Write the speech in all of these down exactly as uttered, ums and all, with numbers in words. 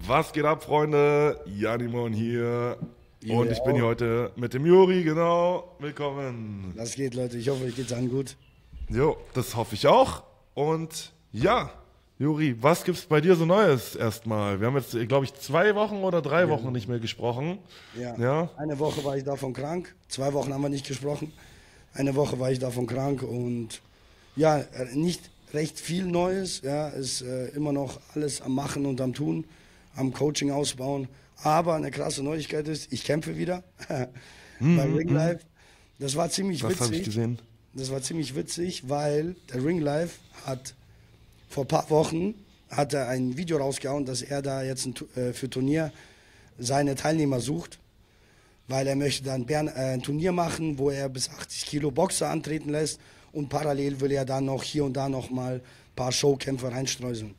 Was geht ab, Freunde? Janimon hier. Jo, Und ich bin hier heute mit dem Juri, genau. Willkommen. Was geht, Leute? Ich hoffe, euch geht's allen gut. Jo, das hoffe ich auch. Und ja, Juri, was gibt's bei dir so Neues erstmal? Wir haben jetzt, glaube ich, zwei Wochen oder drei Ja. Wochen nicht mehr gesprochen. Ja. Ja. Eine Woche war ich davon krank. Zwei Wochen haben wir nicht gesprochen. Eine Woche war ich davon krank und ja, äh, nicht recht viel Neues. Ja, ist äh, immer noch alles am Machen und am Tun, am Coaching ausbauen. Aber eine krasse Neuigkeit ist, ich kämpfe wieder bei Ring Life. Das war ziemlich Das habe ich witzig. gesehen. Das war ziemlich witzig, weil der Ring Life hat vor ein paar Wochen hat er ein Video rausgehauen, dass er da jetzt ein, Tu- äh, für Turnier seine Teilnehmer sucht, weil er möchte dann Bern, äh, ein Turnier machen, wo er bis achtzig Kilo Boxer antreten lässt und parallel will er dann noch hier und da noch mal ein paar Showkämpfe reinstreuseln.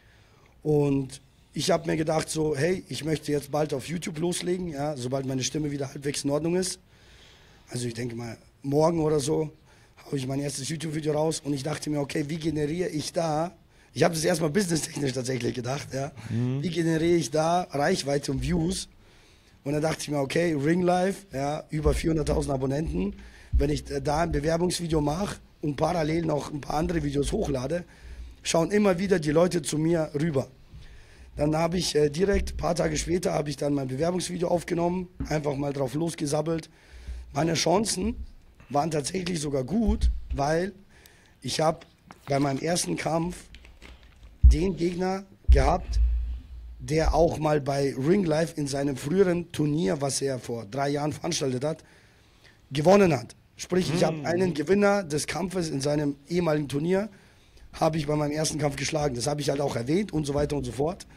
Und ich habe mir gedacht so, hey, ich möchte jetzt bald auf YouTube loslegen, ja, sobald meine Stimme wieder halbwegs in Ordnung ist. Also ich denke mal, morgen oder so haue ich mein erstes YouTube-Video raus und ich dachte mir, okay, wie generiere ich da, ich habe das erstmal businesstechnisch tatsächlich gedacht, ja, wie generiere ich da Reichweite und Views? Und dann dachte ich mir, okay, Ring Life, ja, über vierhunderttausend Abonnenten, wenn ich da ein Bewerbungsvideo mache und parallel noch ein paar andere Videos hochlade, schauen immer wieder die Leute zu mir rüber. Dann habe ich äh, direkt, ein paar Tage später, habe ich dann mein Bewerbungsvideo aufgenommen, einfach mal drauf losgesabbelt. Meine Chancen waren tatsächlich sogar gut, weil ich habe bei meinem ersten Kampf den Gegner gehabt, der auch mal bei Ring Life in seinem früheren Turnier, was er vor drei Jahren veranstaltet hat, gewonnen hat. Sprich, ich habe einen Gewinner des Kampfes in seinem ehemaligen Turnier, habe ich bei meinem ersten Kampf geschlagen. Das habe ich halt auch erwähnt und so weiter und so fort.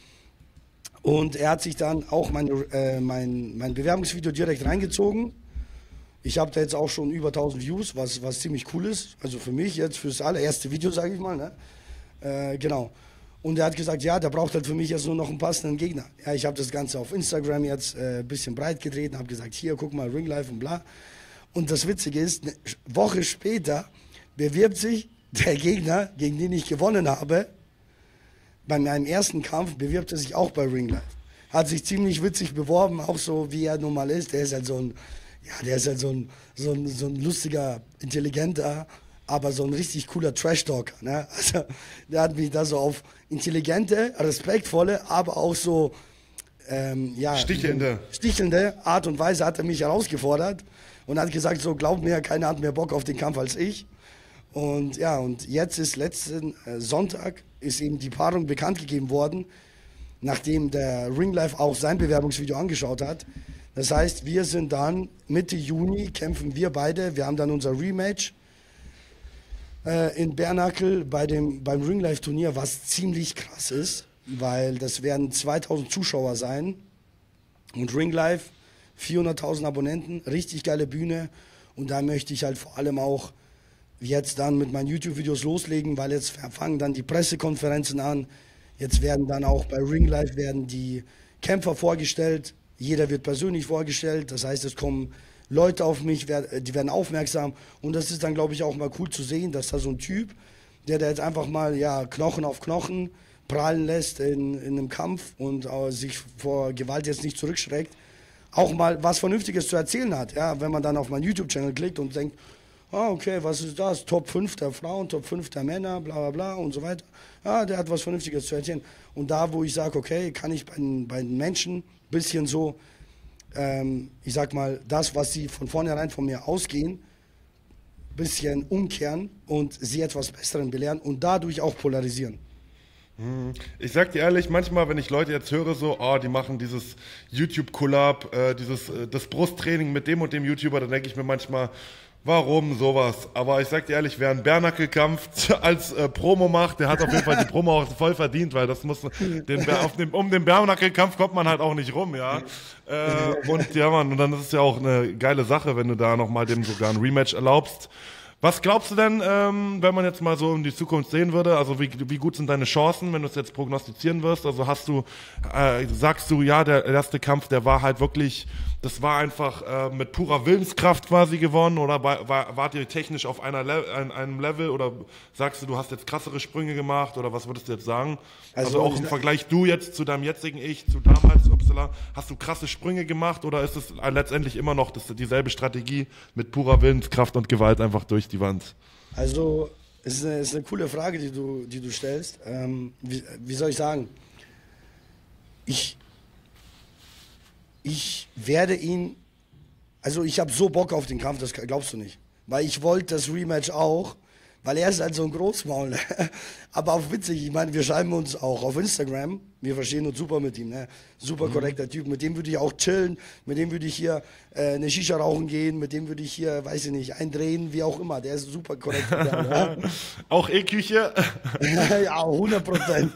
Und er hat sich dann auch meine, äh, mein, mein Bewerbungsvideo direkt reingezogen. Ich habe da jetzt auch schon über tausend Views, was, was ziemlich cool ist. Also für mich jetzt, fürs allererste Video, sage ich mal. Ne? Äh, genau. Und er hat gesagt, ja, der braucht halt für mich jetzt nur noch einen passenden Gegner. Ja, ich habe das Ganze auf Instagram jetzt äh, ein bisschen breit gedreht und habe gesagt, hier, guck mal, Ring Life und bla. Und das Witzige ist, eine Woche später bewirbt sich der Gegner, gegen den ich gewonnen habe, bei meinem ersten Kampf bewirbt er sich auch bei Ring Life. Hat sich ziemlich witzig beworben, auch so wie er nun mal ist. Der ist halt so ein, ja, der ist halt so ein, so ein, so ein lustiger, intelligenter, aber so ein richtig cooler Trash-Talker. Ne? Also, der hat mich da so auf intelligente, respektvolle, aber auch so, ähm, ja, Stichelnde. stichelnde Art und Weise hat er mich herausgefordert und hat gesagt, so, glaub mir, keiner hat mehr Bock auf den Kampf als ich. Und ja, und jetzt ist letzten äh, Sonntag ist eben die Paarung bekannt gegeben worden, nachdem der Ring Life auch sein Bewerbungsvideo angeschaut hat. Das heißt, wir sind dann Mitte Juni, kämpfen wir beide, wir haben dann unser Rematch äh, in Bernackel bei dem, beim Ring Life Turnier, was ziemlich krass ist, weil das werden zweitausend Zuschauer sein und Ring Life, vierhunderttausend Abonnenten, richtig geile Bühne und da möchte ich halt vor allem auch jetzt dann mit meinen YouTube-Videos loslegen, weil jetzt fangen dann die Pressekonferenzen an. Jetzt werden dann auch bei Ring Life werden die Kämpfer vorgestellt. Jeder wird persönlich vorgestellt. Das heißt, es kommen Leute auf mich, wer- die werden aufmerksam. Und das ist dann, glaube ich, auch mal cool zu sehen, dass da so ein Typ, der da jetzt einfach mal ja, Knochen auf Knochen prallen lässt in, in einem Kampf und äh, sich vor Gewalt jetzt nicht zurückschreckt, auch mal was Vernünftiges zu erzählen hat. Ja? Wenn man dann auf meinen YouTube-Channel klickt und denkt, ah, okay, was ist das? Top fünf der Frauen, Top fünf der Männer, bla bla bla und so weiter. Ja, der hat was Vernünftiges zu erzählen. Und da, wo ich sage, okay, kann ich bei den, bei den Menschen ein bisschen so, ähm, ich sag mal, das, was sie von vornherein von mir ausgehen, ein bisschen umkehren und sie etwas Besseren belehren und dadurch auch polarisieren. Ich sag dir ehrlich, manchmal, wenn ich Leute jetzt höre, so, oh, die machen dieses YouTube-Collab, äh, dieses, äh, das Brusttraining mit dem und dem YouTuber, dann denke ich mir manchmal, warum sowas? Aber ich sag dir ehrlich, wer einen Bernackel-Kampf als äh, Promo macht, der hat auf jeden Fall die Promo auch voll verdient, weil das muss, den, Ber- auf dem, um den Bernackel-Kampf kommt man halt auch nicht rum, ja. Äh, und ja, Mann, und dann ist es ja auch eine geile Sache, wenn du da nochmal dem sogar ein Rematch erlaubst. Was glaubst du denn, ähm, wenn man jetzt mal so in die Zukunft sehen würde? Also wie, wie gut sind deine Chancen, wenn du es jetzt prognostizieren wirst? Also hast du, äh, sagst du, ja, der erste Kampf, der war halt wirklich, das war einfach äh, mit purer Willenskraft quasi gewonnen, oder war, war, wart ihr technisch auf einer Le ein, einem Level, oder sagst du, du hast jetzt krassere Sprünge gemacht, oder was würdest du jetzt sagen? Also, also auch im Vergleich du jetzt zu deinem jetzigen Ich, zu damals, Upsala, hast du krasse Sprünge gemacht, oder ist es letztendlich immer noch das, dieselbe Strategie mit purer Willenskraft und Gewalt einfach durch die Wand? Also, es ist eine, ist eine coole Frage, die du, die du stellst. Ähm, wie, wie soll ich sagen? Ich, ich werde ihn, also ich habe so Bock auf den Kampf, das glaubst du nicht. Weil ich wollte das Rematch auch, weil er ist halt so ein Großmaul. Aber auch witzig, ich meine, wir schreiben uns auch auf Instagram, wir verstehen uns super mit ihm, ne? Super korrekter Typ, mit dem würde ich auch chillen, mit dem würde ich hier äh, eine Shisha rauchen gehen, mit dem würde ich hier, weiß ich nicht, eindrehen, wie auch immer, der ist super korrekt. Ja? Auch E-Küche? Ja, hundert Prozent.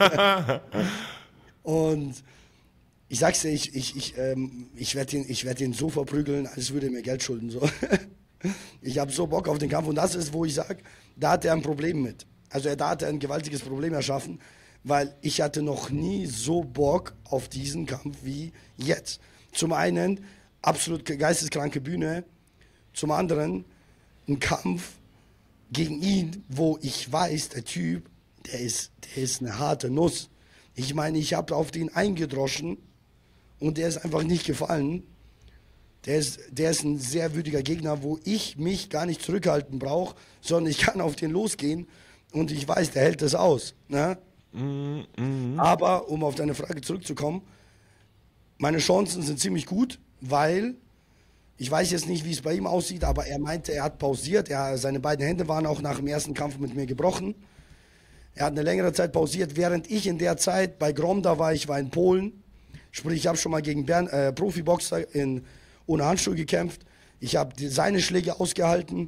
Und ich sag's dir, ich, ich, ich, ähm, ich werde ihn, ich werd ihn so verprügeln, als würde er mir Geld schulden. So. Ich habe so Bock auf den Kampf, und das ist, wo ich sage, da hat er ein Problem mit. Also er, da hat er ein gewaltiges Problem erschaffen, weil ich hatte noch nie so Bock auf diesen Kampf wie jetzt. Zum einen absolut geisteskranke Bühne, zum anderen ein Kampf gegen ihn, wo ich weiß, der Typ, der ist, der ist eine harte Nuss. Ich meine, ich habe auf den eingedroschen und der ist einfach nicht gefallen. Der ist, der ist ein sehr würdiger Gegner, wo ich mich gar nicht zurückhalten brauche, sondern ich kann auf den losgehen und ich weiß, der hält das aus. Ne? Mm, mm. Aber um auf deine Frage zurückzukommen, meine Chancen sind ziemlich gut, weil ich weiß jetzt nicht, wie es bei ihm aussieht, aber er meinte, er hat pausiert. Er, seine beiden Hände waren auch nach dem ersten Kampf mit mir gebrochen. Er hat eine längere Zeit pausiert, während ich in der Zeit bei Gromda war. Ich war in Polen. Sprich, ich habe schon mal gegen Bern, äh, Profiboxer in ohne Handschuhe gekämpft. Ich habe seine Schläge ausgehalten.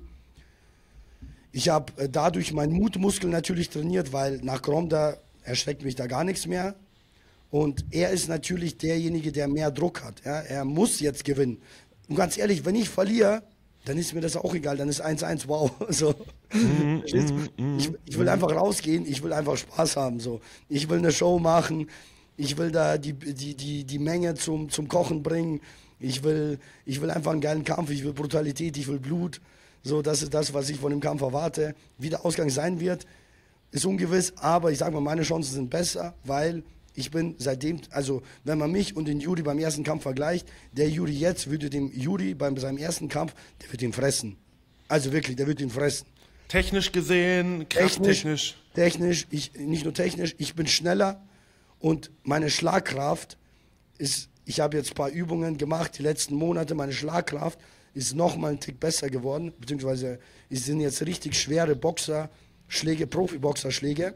Ich habe äh, dadurch meinen Mutmuskel natürlich trainiert, weil nach Gromda erschreckt mich da gar nichts mehr. Und er ist natürlich derjenige, der mehr Druck hat. Ja? Er muss jetzt gewinnen. Und ganz ehrlich, wenn ich verliere, dann ist mir das auch egal. Dann ist eins eins, wow. So. Mm, mm, mm, ich, ich will einfach rausgehen, ich will einfach Spaß haben. So. Ich will eine Show machen, ich will da die, die, die, die Menge zum, zum Kochen bringen. Ich will, ich will einfach einen geilen Kampf, ich will Brutalität, ich will Blut. So, das ist das, was ich von dem Kampf erwarte. Wie der Ausgang sein wird, ist ungewiss, aber ich sage mal, meine Chancen sind besser, weil ich bin seitdem, also wenn man mich und den Juri beim ersten Kampf vergleicht, der Juri jetzt würde dem Juri bei seinem ersten Kampf, der wird ihn fressen. Also wirklich, der wird ihn fressen. Technisch gesehen, krafttechnisch. Technisch, technisch ich, nicht nur technisch, ich bin schneller und meine Schlagkraft ist, ich habe jetzt ein paar Übungen gemacht, die letzten Monate, meine Schlagkraft ist noch mal einen Tick besser geworden, beziehungsweise es sind jetzt richtig schwere Boxerschläge, Profi-Boxerschläge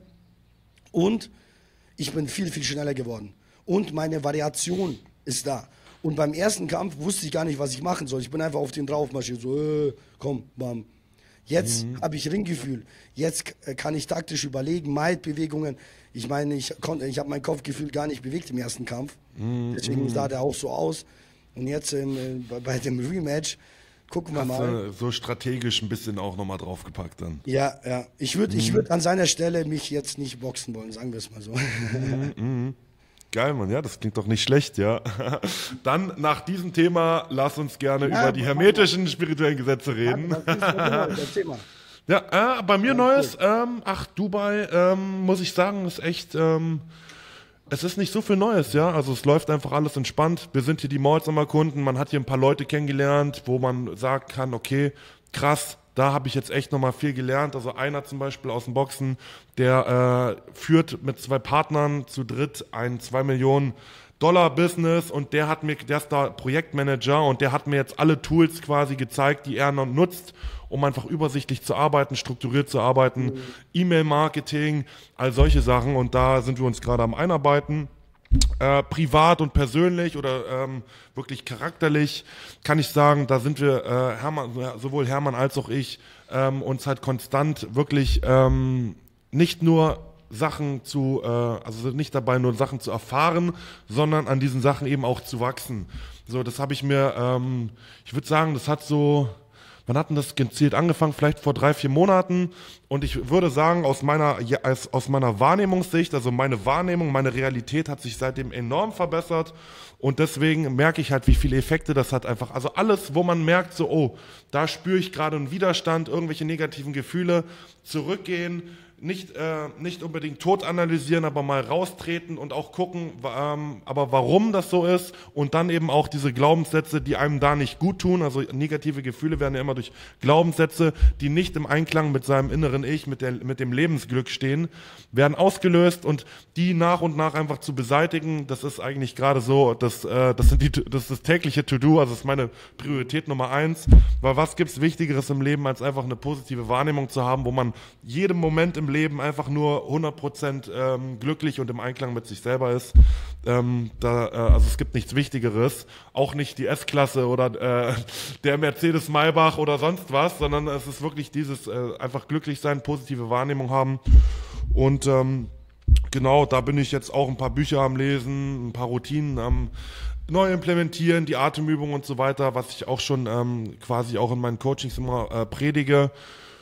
und ich bin viel, viel schneller geworden und meine Variation ist da. Und beim ersten Kampf wusste ich gar nicht, was ich machen soll. Ich bin einfach auf den drauf marschiert, so, äh, komm, bam. Jetzt mhm. habe ich Ringgefühl. Jetzt kann ich taktisch überlegen, Might-Bewegungen. Ich meine, ich, ich habe mein Kopfgefühl gar nicht bewegt im ersten Kampf. Mhm. Deswegen sah der auch so aus. Und jetzt ähm, bei, bei dem Rematch gucken wir Hast mal. Du so strategisch ein bisschen auch nochmal draufgepackt dann. Ja, ja. Ich würde mhm. ich würd an seiner Stelle mich jetzt nicht boxen wollen, sagen wir es mal so. Mhm. Mhm. Geil, Mann, ja, das klingt doch nicht schlecht, ja. Dann nach diesem Thema, lass uns gerne ja, über die hermetischen spirituellen Gesetze reden. Ja, das ist Thema. Ja, äh, bei mir ja, Neues, ähm, ach, Dubai, ähm, muss ich sagen, ist echt, ähm, es ist nicht so viel Neues, ja, also es läuft einfach alles entspannt. Wir sind hier die Malls am Erkunden, man hat hier ein paar Leute kennengelernt, wo man sagen kann, okay, krass, da habe ich jetzt echt nochmal viel gelernt. Also einer zum Beispiel aus dem Boxen, der äh, führt mit zwei Partnern zu dritt ein zwei Millionen Dollar Business und der hat mir, der ist da Projektmanager und der hat mir jetzt alle Tools quasi gezeigt, die er noch nutzt, um einfach übersichtlich zu arbeiten, strukturiert zu arbeiten, mhm. E-Mail-Marketing, all solche Sachen und da sind wir uns gerade am Einarbeiten. Äh, privat und persönlich oder ähm, wirklich charakterlich kann ich sagen, da sind wir, äh, Hermann, sowohl Hermann als auch ich, ähm, uns halt konstant wirklich ähm, nicht nur Sachen zu, äh, also sind nicht dabei, nur Sachen zu erfahren, sondern an diesen Sachen eben auch zu wachsen. So, das habe ich mir, ähm, ich würde sagen, das hat so, wann hat denn das gezielt angefangen? Vielleicht vor drei, vier Monaten. Und ich würde sagen, aus meiner, ja, aus, aus meiner Wahrnehmungssicht, also meine Wahrnehmung, meine Realität hat sich seitdem enorm verbessert. Und deswegen merke ich halt, wie viele Effekte das hat einfach. Also alles, wo man merkt, so, oh, da spüre ich gerade einen Widerstand, irgendwelche negativen Gefühle, zurückgehen, nicht, äh, nicht unbedingt tot analysieren, aber mal raustreten und auch gucken, ähm, aber warum das so ist und dann eben auch diese Glaubenssätze, die einem da nicht gut tun, also negative Gefühle werden ja immer durch Glaubenssätze, die nicht im Einklang mit seinem inneren Ich, mit, der, mit dem Lebensglück stehen, werden ausgelöst und die nach und nach einfach zu beseitigen, das ist eigentlich gerade so, das, äh, das, sind die, das ist das tägliche To-Do, also das ist meine Priorität Nummer eins, weil was gibt's Wichtigeres im Leben, als einfach eine positive Wahrnehmung zu haben, wo man jedem Moment im Leben einfach nur hundert Prozent ähm, glücklich und im Einklang mit sich selber ist. Ähm, da, äh, also es gibt nichts Wichtigeres, auch nicht die S-Klasse oder äh, der Mercedes Maybach oder sonst was, sondern es ist wirklich dieses äh, einfach glücklich sein, positive Wahrnehmung haben und ähm, genau, da bin ich jetzt auch ein paar Bücher am Lesen, ein paar Routinen am neu implementieren, die Atemübungen und so weiter, was ich auch schon ähm, quasi auch in meinen Coachings immer äh, predige.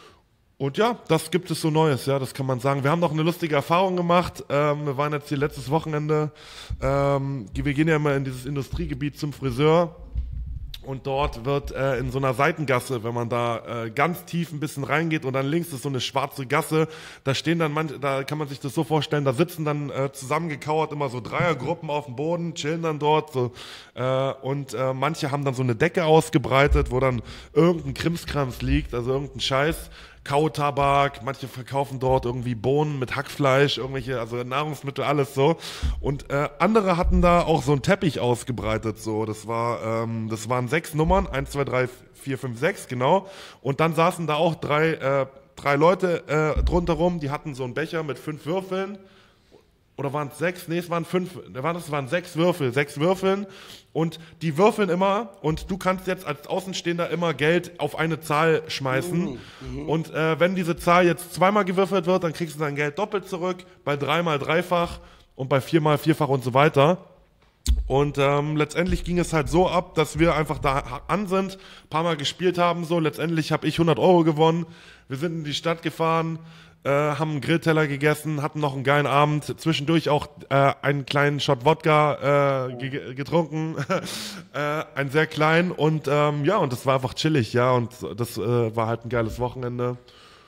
Und ja, das gibt es so Neues, ja, das kann man sagen. Wir haben noch eine lustige Erfahrung gemacht. Ähm, wir waren jetzt hier letztes Wochenende. Ähm, wir gehen ja immer in dieses Industriegebiet zum Friseur. Und dort wird äh, in so einer Seitengasse, wenn man da äh, ganz tief ein bisschen reingeht und dann links ist so eine schwarze Gasse, da stehen dann manche, da kann man sich das so vorstellen, da sitzen dann äh, zusammengekauert immer so Dreiergruppen auf dem Boden, chillen dann dort so, äh, und äh, manche haben dann so eine Decke ausgebreitet, wo dann irgendein Krimskrams liegt, also irgendein Scheiß. Kautabak, manche verkaufen dort irgendwie Bohnen mit Hackfleisch, irgendwelche, also Nahrungsmittel, alles so. Und äh, andere hatten da auch so einen Teppich ausgebreitet, so. Das war, ähm, das waren sechs Nummern, eins, zwei, drei, vier, fünf, sechs, genau. Und dann saßen da auch drei, äh, drei Leute äh, drunter rum, die hatten so einen Becher mit fünf Würfeln. Oder waren es sechs? Nee, es waren fünf, es waren sechs Würfel, sechs Würfeln und die würfeln immer und du kannst jetzt als Außenstehender immer Geld auf eine Zahl schmeißen mhm, mhm. und äh, wenn diese Zahl jetzt zweimal gewürfelt wird, dann kriegst du dein Geld doppelt zurück, bei dreimal dreifach und bei viermal vierfach und so weiter. Und ähm, letztendlich ging es halt so ab, dass wir einfach da an sind, ein paar Mal gespielt haben, so letztendlich habe ich hundert Euro gewonnen, wir sind in die Stadt gefahren, Äh, haben einen Grillteller gegessen, hatten noch einen geilen Abend, zwischendurch auch äh, einen kleinen Shot Wodka äh, ge getrunken, äh, einen sehr kleinen und ähm, ja, und das war einfach chillig, ja, und das äh, war halt ein geiles Wochenende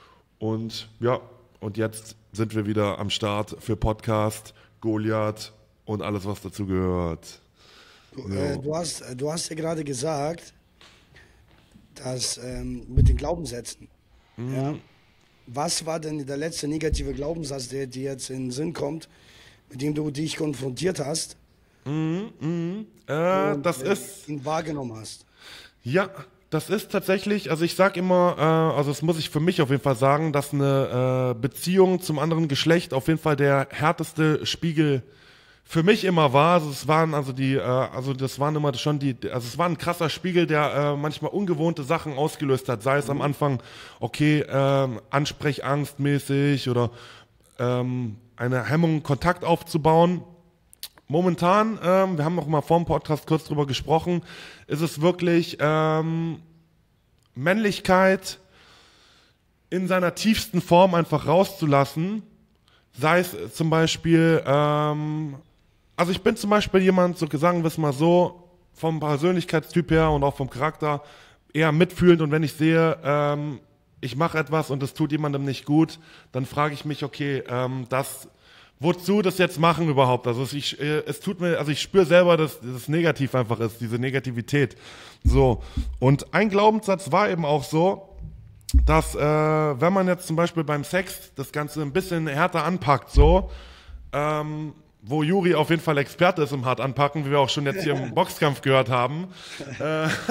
und ja, und jetzt sind wir wieder am Start für Podcast, Goliath und alles, was dazu gehört. Du, äh, du hast, du hast ja gerade gesagt, dass ähm, mit den Glaubenssätzen, mhm. ja, was war denn der letzte negative Glaubenssatz, der dir jetzt in den Sinn kommt, mit dem du dich konfrontiert hast mhm, mhm. Äh, und das äh, ist, ihn wahrgenommen hast? Ja, das ist tatsächlich, also ich sag immer, äh, also das muss ich für mich auf jeden Fall sagen, dass eine äh, Beziehung zum anderen Geschlecht auf jeden Fall der härteste Spiegel für mich immer war. Also es waren also die, äh, also das waren immer schon die, also es war ein krasser Spiegel, der äh, manchmal ungewohnte Sachen ausgelöst hat. Sei es mhm. am Anfang, okay, ähm, Ansprechangstmäßig oder ähm, eine Hemmung, Kontakt aufzubauen. Momentan, ähm, wir haben noch mal vor dem Podcast kurz drüber gesprochen, ist es wirklich ähm, Männlichkeit in seiner tiefsten Form einfach rauszulassen. Sei es zum Beispiel, ähm, also ich bin zum Beispiel jemand, so sagen wir es mal so, vom Persönlichkeitstyp her und auch vom Charakter eher mitfühlend und wenn ich sehe, ähm, ich mache etwas und es tut jemandem nicht gut, dann frage ich mich, okay, ähm, das, wozu das jetzt machen überhaupt? Also ich, äh, es tut mir, also ich spüre selber, dass das negativ einfach ist, diese Negativität. So, und ein Glaubenssatz war eben auch so, dass äh, wenn man jetzt zum Beispiel beim Sex das Ganze ein bisschen härter anpackt, so, ähm, wo Juri auf jeden Fall Experte ist im hart anpacken, wie wir auch schon jetzt hier im Boxkampf gehört haben, äh, äh,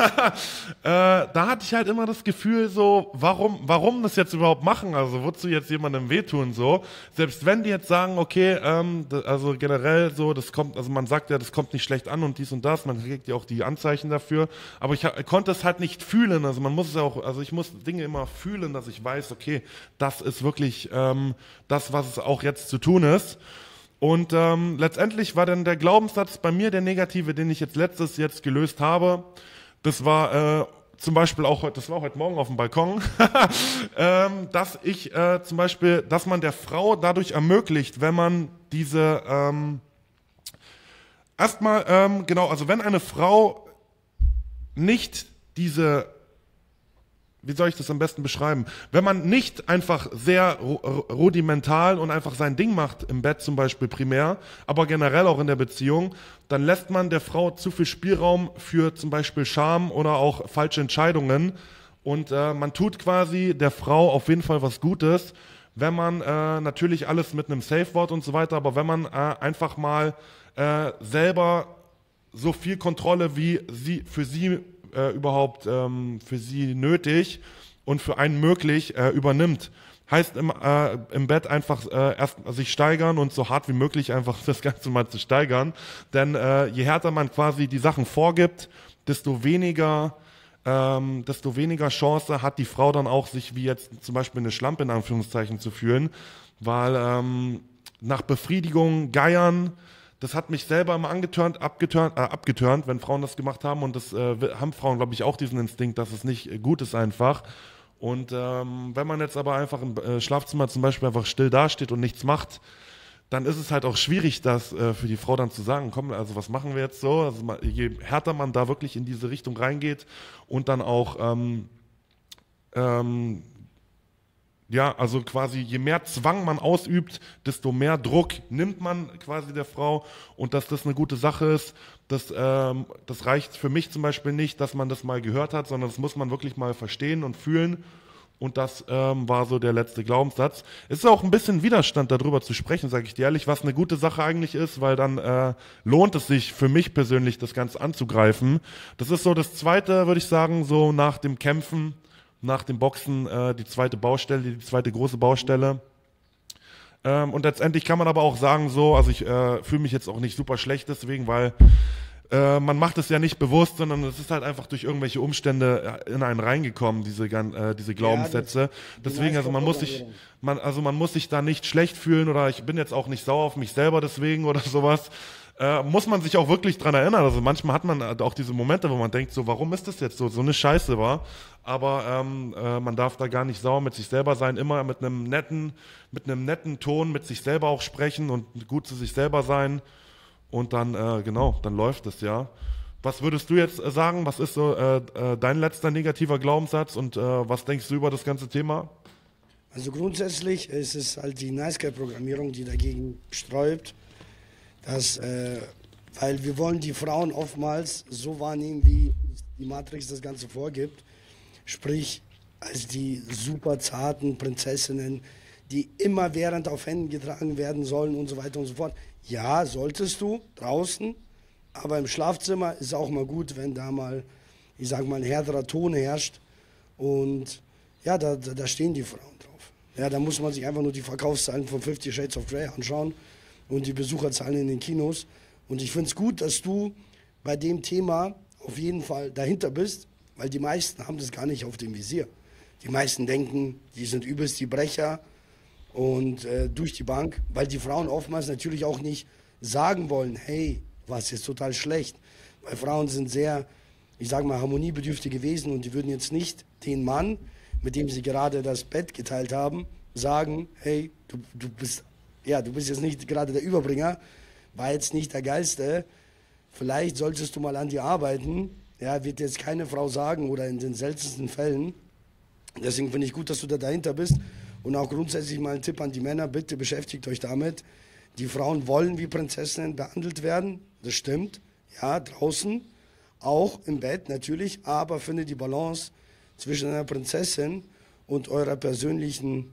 da hatte ich halt immer das Gefühl so, warum, warum das jetzt überhaupt machen, also wozu jetzt jemandem wehtun, so, selbst wenn die jetzt sagen, okay, ähm, also generell so, das kommt, also man sagt ja, das kommt nicht schlecht an und dies und das, man kriegt ja auch die Anzeichen dafür, aber ich konnte es halt nicht fühlen, also man muss es auch, also ich muss Dinge immer fühlen, dass ich weiß, okay, das ist wirklich ähm, das, was es auch jetzt zu tun ist. Und ähm, letztendlich war dann der Glaubenssatz bei mir der negative, den ich jetzt letztes jetzt gelöst habe. Das war äh, zum Beispiel auch heute, das war heute Morgen auf dem Balkon, ähm, dass ich äh, zum Beispiel, dass man der Frau dadurch ermöglicht, wenn man diese, ähm, erstmal, ähm, genau, also wenn eine Frau nicht diese, wie soll ich das am besten beschreiben, wenn man nicht einfach sehr rudimental und einfach sein Ding macht im Bett zum Beispiel primär, aber generell auch in der Beziehung, dann lässt man der Frau zu viel Spielraum für zum Beispiel Scham oder auch falsche Entscheidungen und äh, man tut quasi der Frau auf jeden Fall was Gutes, wenn man äh, natürlich alles mit einem Safe-Wort und so weiter, aber wenn man äh, einfach mal äh, selber so viel Kontrolle wie sie für sie äh, überhaupt ähm, für sie nötig und für einen möglich äh, übernimmt. Heißt im, äh, im Bett einfach äh, erst sich steigern und so hart wie möglich einfach das Ganze mal zu steigern. Denn äh, je härter man quasi die Sachen vorgibt, desto weniger, ähm, desto weniger Chance hat die Frau dann auch, sich wie jetzt zum Beispiel eine Schlampe in Anführungszeichen zu fühlen. Weil ähm, nach Befriedigung geiern, das hat mich selber immer angeturnt, abgeturnt, äh, abgeturnt, wenn Frauen das gemacht haben. Und das äh, haben Frauen, glaube ich, auch diesen Instinkt, dass es nicht äh, gut ist einfach. Und ähm, wenn man jetzt aber einfach im äh, Schlafzimmer zum Beispiel einfach still dasteht und nichts macht, dann ist es halt auch schwierig, das äh, für die Frau dann zu sagen, komm, also was machen wir jetzt so? Also je härter man da wirklich in diese Richtung reingeht und dann auch ähm, ähm, ja, also quasi je mehr Zwang man ausübt, desto mehr Druck nimmt man quasi der Frau und dass das eine gute Sache ist, das, ähm, das reicht für mich zum Beispiel nicht, dass man das mal gehört hat, sondern das muss man wirklich mal verstehen und fühlen und das ähm, war so der letzte Glaubenssatz. Es ist auch ein bisschen Widerstand darüber zu sprechen, sage ich dir ehrlich, was eine gute Sache eigentlich ist, weil dann äh, lohnt es sich für mich persönlich, das Ganze anzugreifen. Das ist so das Zweite, würde ich sagen, so nach dem Kämpfen, nach dem Boxen äh, die zweite Baustelle, die zweite große Baustelle. Ähm, und letztendlich kann man aber auch sagen so, also ich äh, fühle mich jetzt auch nicht super schlecht deswegen, weil äh, man macht es ja nicht bewusst, sondern es ist halt einfach durch irgendwelche Umstände in einen reingekommen, diese, äh, diese Glaubenssätze. Ja, deswegen, also man muss sich, man, also man muss sich da nicht schlecht fühlen oder ich bin jetzt auch nicht sauer auf mich selber deswegen oder sowas. Äh, muss man sich auch wirklich dran erinnern. Also manchmal hat man auch diese Momente, wo man denkt, so warum ist das jetzt so, so eine Scheiße war. Aber ähm, äh, man darf da gar nicht sauer mit sich selber sein, immer mit einem netten, mit einem netten Ton mit sich selber auch sprechen und gut zu sich selber sein. Und dann, äh, genau, dann läuft es, ja. Was würdest du jetzt äh, sagen? Was ist so äh, äh, dein letzter negativer Glaubenssatz und äh, was denkst du über das ganze Thema? Also grundsätzlich ist es halt die Nice-Guy-Programmierung, die dagegen sträubt. Das, äh, weil wir wollen die Frauen oftmals so wahrnehmen, wie die Matrix das Ganze vorgibt. Sprich, als die super zarten Prinzessinnen, die immerwährend auf Händen getragen werden sollen und so weiter und so fort. Ja, solltest du draußen, aber im Schlafzimmer ist auch mal gut, wenn da mal, ich sag mal, ein härterer Ton herrscht. Und ja, da, da, da stehen die Frauen drauf. Ja, da muss man sich einfach nur die Verkaufszahlen von Fifty Shades of Grey anschauen und die Besucherzahlen in den Kinos. Und ich finde es gut, dass du bei dem Thema auf jeden Fall dahinter bist, weil die meisten haben das gar nicht auf dem Visier. Die meisten denken, die sind übelst die Brecher und äh, durch die Bank, weil die Frauen oftmals natürlich auch nicht sagen wollen, hey, was ist total schlecht. Weil Frauen sind sehr, ich sage mal, harmoniebedürftige Wesen und die würden jetzt nicht den Mann, mit dem sie gerade das Bett geteilt haben, sagen, hey, du, du bist ja, du bist jetzt nicht gerade der Überbringer, war jetzt nicht der Geilste, vielleicht solltest du mal an dir arbeiten, ja, wird jetzt keine Frau sagen oder in den seltensten Fällen. Deswegen finde ich gut, dass du da dahinter bist und auch grundsätzlich mal ein Tipp an die Männer, bitte beschäftigt euch damit. Die Frauen wollen wie Prinzessinnen behandelt werden, das stimmt, ja, draußen, auch im Bett natürlich, aber finde die Balance zwischen einer Prinzessin und eurer persönlichen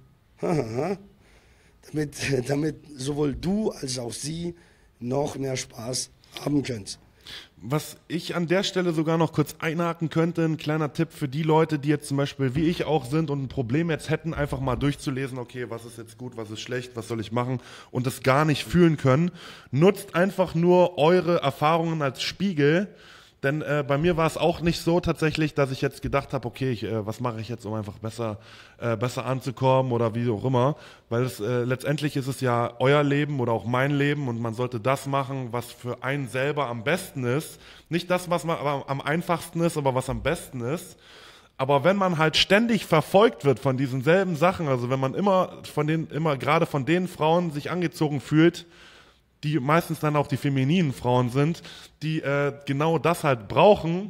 Damit, damit sowohl du als auch sie noch mehr Spaß haben könnt. Was ich an der Stelle sogar noch kurz einhaken könnte, ein kleiner Tipp für die Leute, die jetzt zum Beispiel wie ich auch sind und ein Problem jetzt hätten, einfach mal durchzulesen, okay, was ist jetzt gut, was ist schlecht, was soll ich machen und das gar nicht fühlen können. Nutzt einfach nur eure Erfahrungen als Spiegel, Denn äh, bei mir war es auch nicht so tatsächlich, dass ich jetzt gedacht habe, okay, ich, äh, was mache ich jetzt, um einfach besser, äh, besser anzukommen oder wie auch immer. Weil es, äh, letztendlich ist es ja euer Leben oder auch mein Leben und man sollte das machen, was für einen selber am besten ist. Nicht das, was man aber am einfachsten ist, aber was am besten ist. Aber wenn man halt ständig verfolgt wird von diesen selben Sachen, also wenn man immer von den, immer gerade von den Frauen sich angezogen fühlt, die meistens dann auch die femininen Frauen sind, die äh, genau das halt brauchen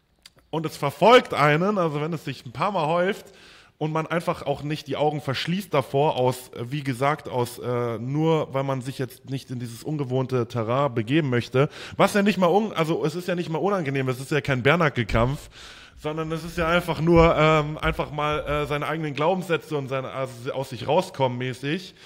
und es verfolgt einen, also wenn es sich ein paar Mal häuft und man einfach auch nicht die Augen verschließt davor, aus, äh, wie gesagt, aus äh, nur, weil man sich jetzt nicht in dieses ungewohnte Terrain begeben möchte, was ja nicht mal, un also es ist ja nicht mal unangenehm, es ist ja kein Bärnackelkampf, sondern es ist ja einfach nur ähm, einfach mal äh, seine eigenen Glaubenssätze und seine, also aus sich rauskommen mäßig.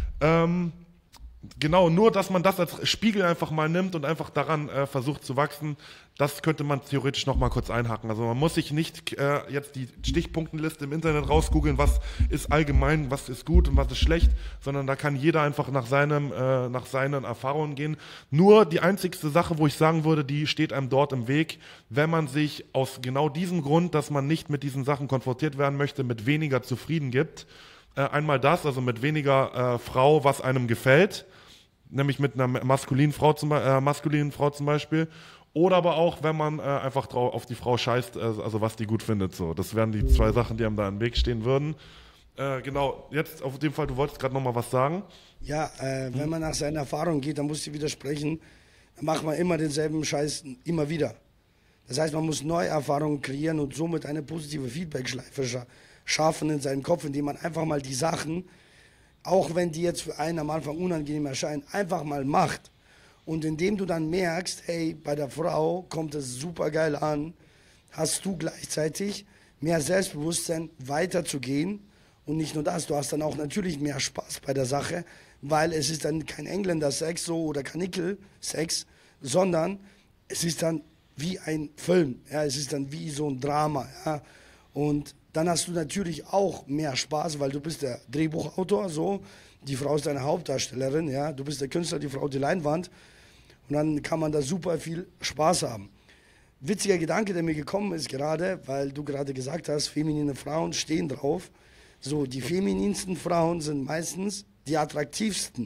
Ähm, Genau, nur dass man das als Spiegel einfach mal nimmt und einfach daran äh, versucht zu wachsen, das könnte man theoretisch noch mal kurz einhaken. Also man muss sich nicht äh, jetzt die Stichpunktenliste im Internet rausgoogeln, was ist allgemein, was ist gut und was ist schlecht, sondern da kann jeder einfach nach seinem, äh, nach seinen Erfahrungen gehen. Nur die einzigste Sache, wo ich sagen würde, die steht einem dort im Weg, wenn man sich aus genau diesem Grund, dass man nicht mit diesen Sachen konfrontiert werden möchte, mit weniger zufrieden gibt. Äh, einmal das, also mit weniger äh, Frau, was einem gefällt, nämlich mit einer maskulinen Frau zum, äh, maskulinen Frau zum Beispiel, oder aber auch, wenn man äh, einfach auf die Frau scheißt, äh, also was die gut findet. So. Das wären die zwei Sachen, die einem da im Weg stehen würden. Äh, genau, jetzt auf jeden Fall, du wolltest gerade nochmal was sagen. Ja, äh, wenn man nach seiner Erfahrung geht, dann muss ich widersprechen, dann macht man immer denselben Scheiß immer wieder. Das heißt, man muss neue Erfahrungen kreieren und somit eine positive Feedback-Schleife scha schaffen in seinem Kopf, indem man einfach mal die Sachen, auch wenn die jetzt für einen am Anfang unangenehm erscheinen, einfach mal macht. Und indem du dann merkst, hey, bei der Frau kommt es super geil an, hast du gleichzeitig mehr Selbstbewusstsein weiterzugehen. Und nicht nur das, du hast dann auch natürlich mehr Spaß bei der Sache, weil es ist dann kein Engländer-Sex so oder Kanickel-Sex, sondern es ist dann wie ein Film, ja, es ist dann wie so ein Drama. Ja. Und dann hast du natürlich auch mehr Spaß, weil du bist der Drehbuchautor, so, die Frau ist deine Hauptdarstellerin, ja, du bist der Künstler, die Frau die Leinwand und dann kann man da super viel Spaß haben. Witziger Gedanke, der mir gekommen ist gerade, weil du gerade gesagt hast, feminine Frauen stehen drauf. So, die femininsten Frauen sind meistens die attraktivsten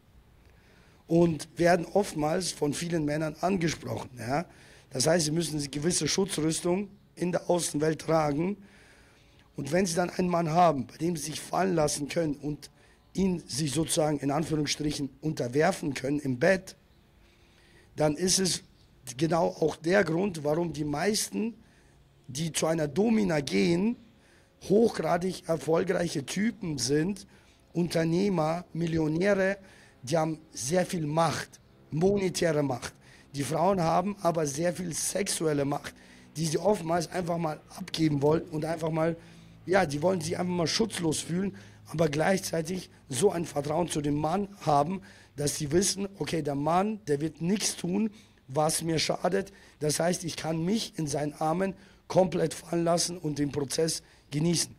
und werden oftmals von vielen Männern angesprochen, ja. Das heißt, sie müssen eine gewisse Schutzrüstung in der Außenwelt tragen. Und wenn sie dann einen Mann haben, bei dem sie sich fallen lassen können und ihn sich sozusagen in Anführungsstrichen unterwerfen können im Bett, dann ist es genau auch der Grund, warum die meisten, die zu einer Domina gehen, hochgradig erfolgreiche Typen sind, Unternehmer, Millionäre, die haben sehr viel Macht, monetäre Macht. Die Frauen haben aber sehr viel sexuelle Macht, die sie oftmals einfach mal abgeben wollen und einfach mal, ja, die wollen sich einfach mal schutzlos fühlen, aber gleichzeitig so ein Vertrauen zu dem Mann haben, dass sie wissen, okay, der Mann, der wird nichts tun, was mir schadet. Das heißt, ich kann mich in seinen Armen komplett fallen lassen und den Prozess genießen.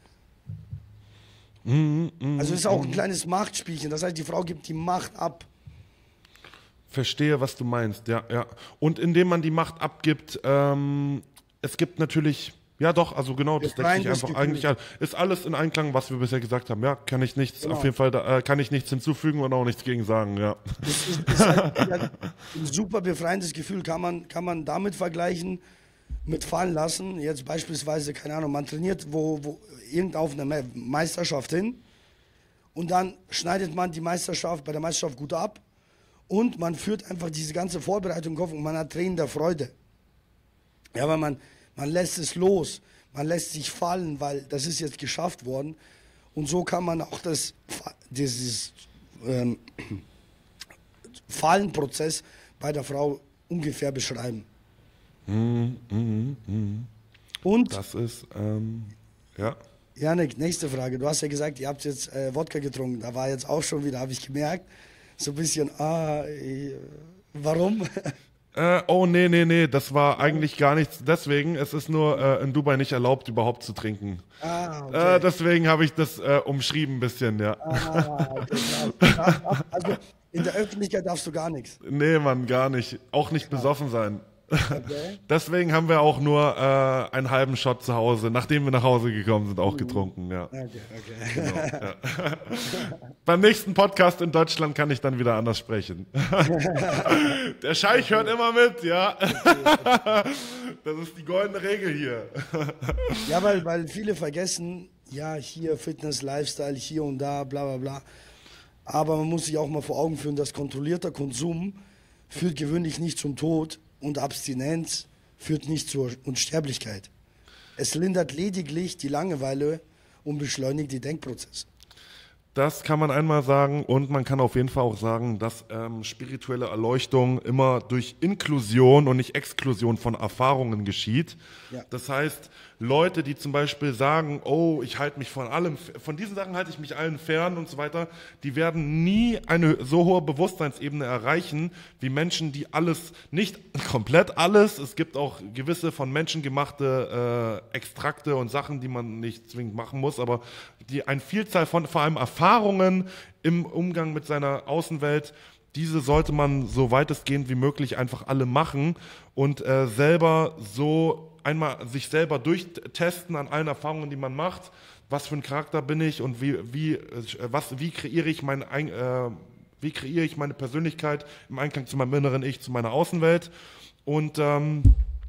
Mm, mm, also es ist auch ein kleines Machtspielchen. Das heißt, die Frau gibt die Macht ab. Verstehe, was du meinst, ja, ja. Und indem man die Macht abgibt, ähm, es gibt natürlich, ja doch, also genau, das deckt sich einfach eigentlich an. Ist alles in Einklang, was wir bisher gesagt haben, ja, kann ich nichts, genau. Auf jeden Fall, äh, kann ich nichts hinzufügen und auch nichts gegen sagen, ja. Das ist, ist halt ein super befreiendes Gefühl, kann man, kann man damit vergleichen, mit fallen lassen. Jetzt beispielsweise, keine Ahnung, man trainiert wo, wo irgendeine auf einer Meisterschaft hin und dann schneidet man die Meisterschaft bei der Meisterschaft gut ab. Und man führt einfach diese ganze Vorbereitung im Kopf und man hat Tränen der Freude. Ja, weil man, man lässt es los, man lässt sich fallen, weil das ist jetzt geschafft worden. Und so kann man auch das, dieses ähm, Fallenprozess bei der Frau ungefähr beschreiben. Mm, mm, mm. Und? Das ist, ähm, ja. Janik, nächste Frage. Du hast ja gesagt, ihr habt jetzt äh, Wodka getrunken. Da war jetzt auch schon wieder, habe ich gemerkt, so ein bisschen, ah, äh, warum? Äh, oh, nee, nee, nee, das war eigentlich gar nichts. Deswegen, es ist nur äh, in Dubai nicht erlaubt, überhaupt zu trinken. Ah, okay. Äh, deswegen habe ich das äh, umschrieben ein bisschen, ja. Ah, okay. Also in der Öffentlichkeit darfst du gar nichts? Nee, Mann, gar nicht. Auch nicht Klar. besoffen sein. Okay. Deswegen haben wir auch nur äh, einen halben Shot zu Hause, nachdem wir nach Hause gekommen sind, auch getrunken. Ja. Okay, okay. Genau, ja. Beim nächsten Podcast in Deutschland kann ich dann wieder anders sprechen. Der Scheich hört immer mit, ja. Das ist die goldene Regel hier. Ja, weil, weil viele vergessen, ja, hier Fitness, Lifestyle, hier und da, bla bla bla. Aber man muss sich auch mal vor Augen führen, dass kontrollierter Konsum führt gewöhnlich nicht zum Tod und Abstinenz führt nicht zur Unsterblichkeit. Es lindert lediglich die Langeweile und beschleunigt die Denkprozesse. Das kann man einmal sagen und man kann auf jeden Fall auch sagen, dass ähm, spirituelle Erleuchtung immer durch Inklusion und nicht Exklusion von Erfahrungen geschieht. Ja. Das heißt, Leute, die zum Beispiel sagen, oh, ich halte mich von allem, von diesen Sachen halte ich mich allen fern und so weiter, die werden nie eine so hohe Bewusstseinsebene erreichen, wie Menschen, die alles, nicht komplett alles, es gibt auch gewisse von Menschen gemachte äh, Extrakte und Sachen, die man nicht zwingend machen muss, aber die eine Vielzahl von vor allem Erfahrungen im Umgang mit seiner Außenwelt, diese sollte man so weitestgehend wie möglich einfach alle machen und äh, selber so einmal sich selber durchtesten an allen Erfahrungen, die man macht. Was für ein Charakter bin ich und wie, wie, äh, was, wie kreiere ich mein, äh, wie kreiere ich meine Persönlichkeit im Einklang zu meinem inneren Ich, zu meiner Außenwelt. Und ähm,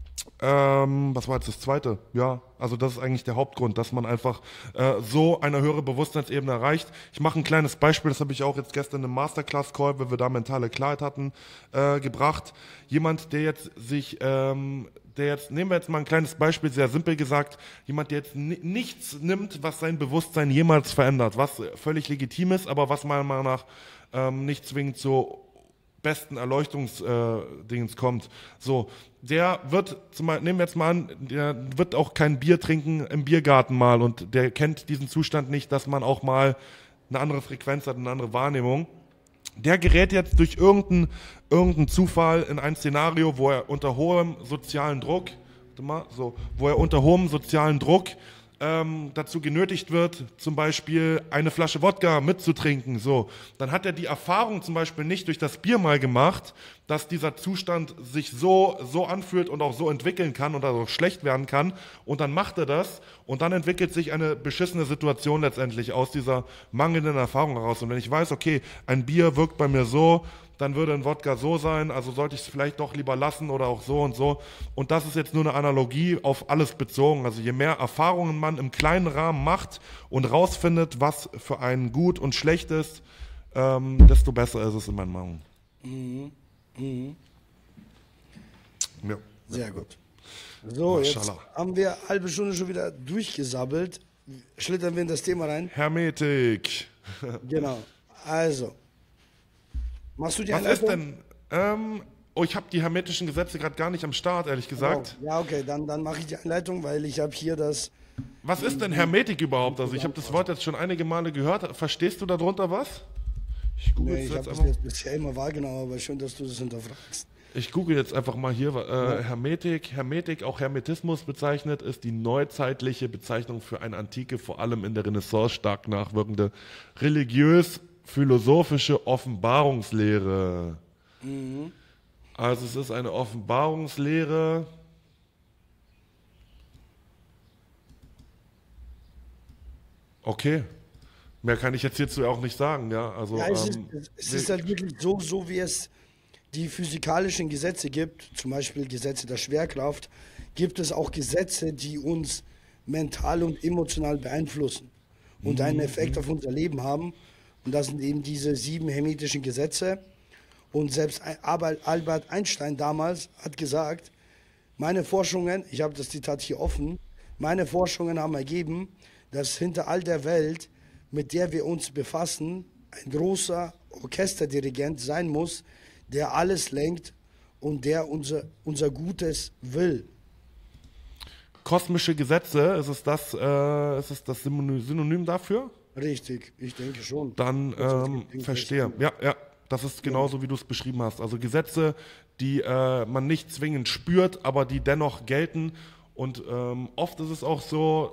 ähm, was war jetzt das Zweite? Ja, also das ist eigentlich der Hauptgrund, dass man einfach äh, so eine höhere Bewusstseinsebene erreicht. Ich mache ein kleines Beispiel, das habe ich auch jetzt gestern im Masterclass-Call, wenn wir da mentale Klarheit hatten, äh, gebracht. Jemand, der jetzt sich, ähm, der jetzt, nehmen wir jetzt mal ein kleines Beispiel, sehr simpel gesagt, jemand, der jetzt nichts nimmt, was sein Bewusstsein jemals verändert, was völlig legitim ist, aber was meiner Meinung nach ähm, nicht zwingend so besten Erleuchtungsdings äh, kommt. So, der wird, zum Beispiel, nehmen wir jetzt mal an, der wird auch kein Bier trinken im Biergarten mal und der kennt diesen Zustand nicht, dass man auch mal eine andere Frequenz hat, eine andere Wahrnehmung. Der gerät jetzt durch irgendeinen irgendeinen Zufall in ein Szenario, wo er unter hohem sozialen Druck, warte mal, so, wo er unter hohem sozialen Druck ähm, dazu genötigt wird, zum Beispiel eine Flasche Wodka mitzutrinken, so, dann hat er die Erfahrung zum Beispiel nicht durch das Bier mal gemacht, dass dieser Zustand sich so, so anfühlt und auch so entwickeln kann und auch schlecht werden kann, und dann macht er das und dann entwickelt sich eine beschissene Situation letztendlich aus dieser mangelnden Erfahrung heraus. Und wenn ich weiß, okay, ein Bier wirkt bei mir so, dann würde ein Wodka so sein, also sollte ich es vielleicht doch lieber lassen oder auch so und so. Und das ist jetzt nur eine Analogie auf alles bezogen. Also je mehr Erfahrungen man im kleinen Rahmen macht und rausfindet, was für einen gut und schlecht ist, ähm, desto besser ist es in meinen Augen. Mhm. Mhm. Ja. Sehr gut. So, jetzt Maschallah. haben wir eine halbe Stunde schon wieder durchgesabbelt. Schlittern wir in das Thema rein. Hermetik. Genau. Also, machst du die Was ist Einleitung? denn? Ähm, oh, ich habe die hermetischen Gesetze gerade gar nicht am Start, ehrlich gesagt. Genau. Ja, okay, dann, dann mache ich die Einleitung, weil ich habe hier das... Was ist denn Hermetik überhaupt? Also ich habe das Wort jetzt schon einige Male gehört. Verstehst du darunter was? Ich google Nee, ich jetzt habe das einfach. jetzt bisher immer wahrgenommen, aber schön, dass du das hinterfragst. Ich google jetzt einfach mal hier. Äh, Hermetik, Hermetik, auch Hermetismus bezeichnet, ist die neuzeitliche Bezeichnung für eine antike, vor allem in der Renaissance stark nachwirkende religiös-philosophische Offenbarungslehre. Mhm. Also es ist eine Offenbarungslehre. Okay. Mehr kann ich jetzt hierzu auch nicht sagen, ja. Also, Ja, es, ähm, ist, es ist halt wirklich so, so wie es die physikalischen Gesetze gibt, zum Beispiel Gesetze der Schwerkraft, gibt es auch Gesetze, die uns mental und emotional beeinflussen und einen Effekt auf unser Leben haben. Und das sind eben diese sieben hermetischen Gesetze. Und selbst Albert Einstein damals hat gesagt, meine Forschungen, ich habe das Zitat hier offen, meine Forschungen haben ergeben, dass hinter all der Welt, mit der wir uns befassen, ein großer Orchesterdirigent sein muss, der alles lenkt und der unser, unser Gutes will. kosmische Gesetze, ist es das, äh, ist es das Synonym dafür? Richtig, ich denke schon. Dann ähm, verstehe. Ja, ja, das ist genauso, wie du es beschrieben hast. Also Gesetze, die äh, man nicht zwingend spürt, aber die dennoch gelten. Und ähm, oft ist es auch so,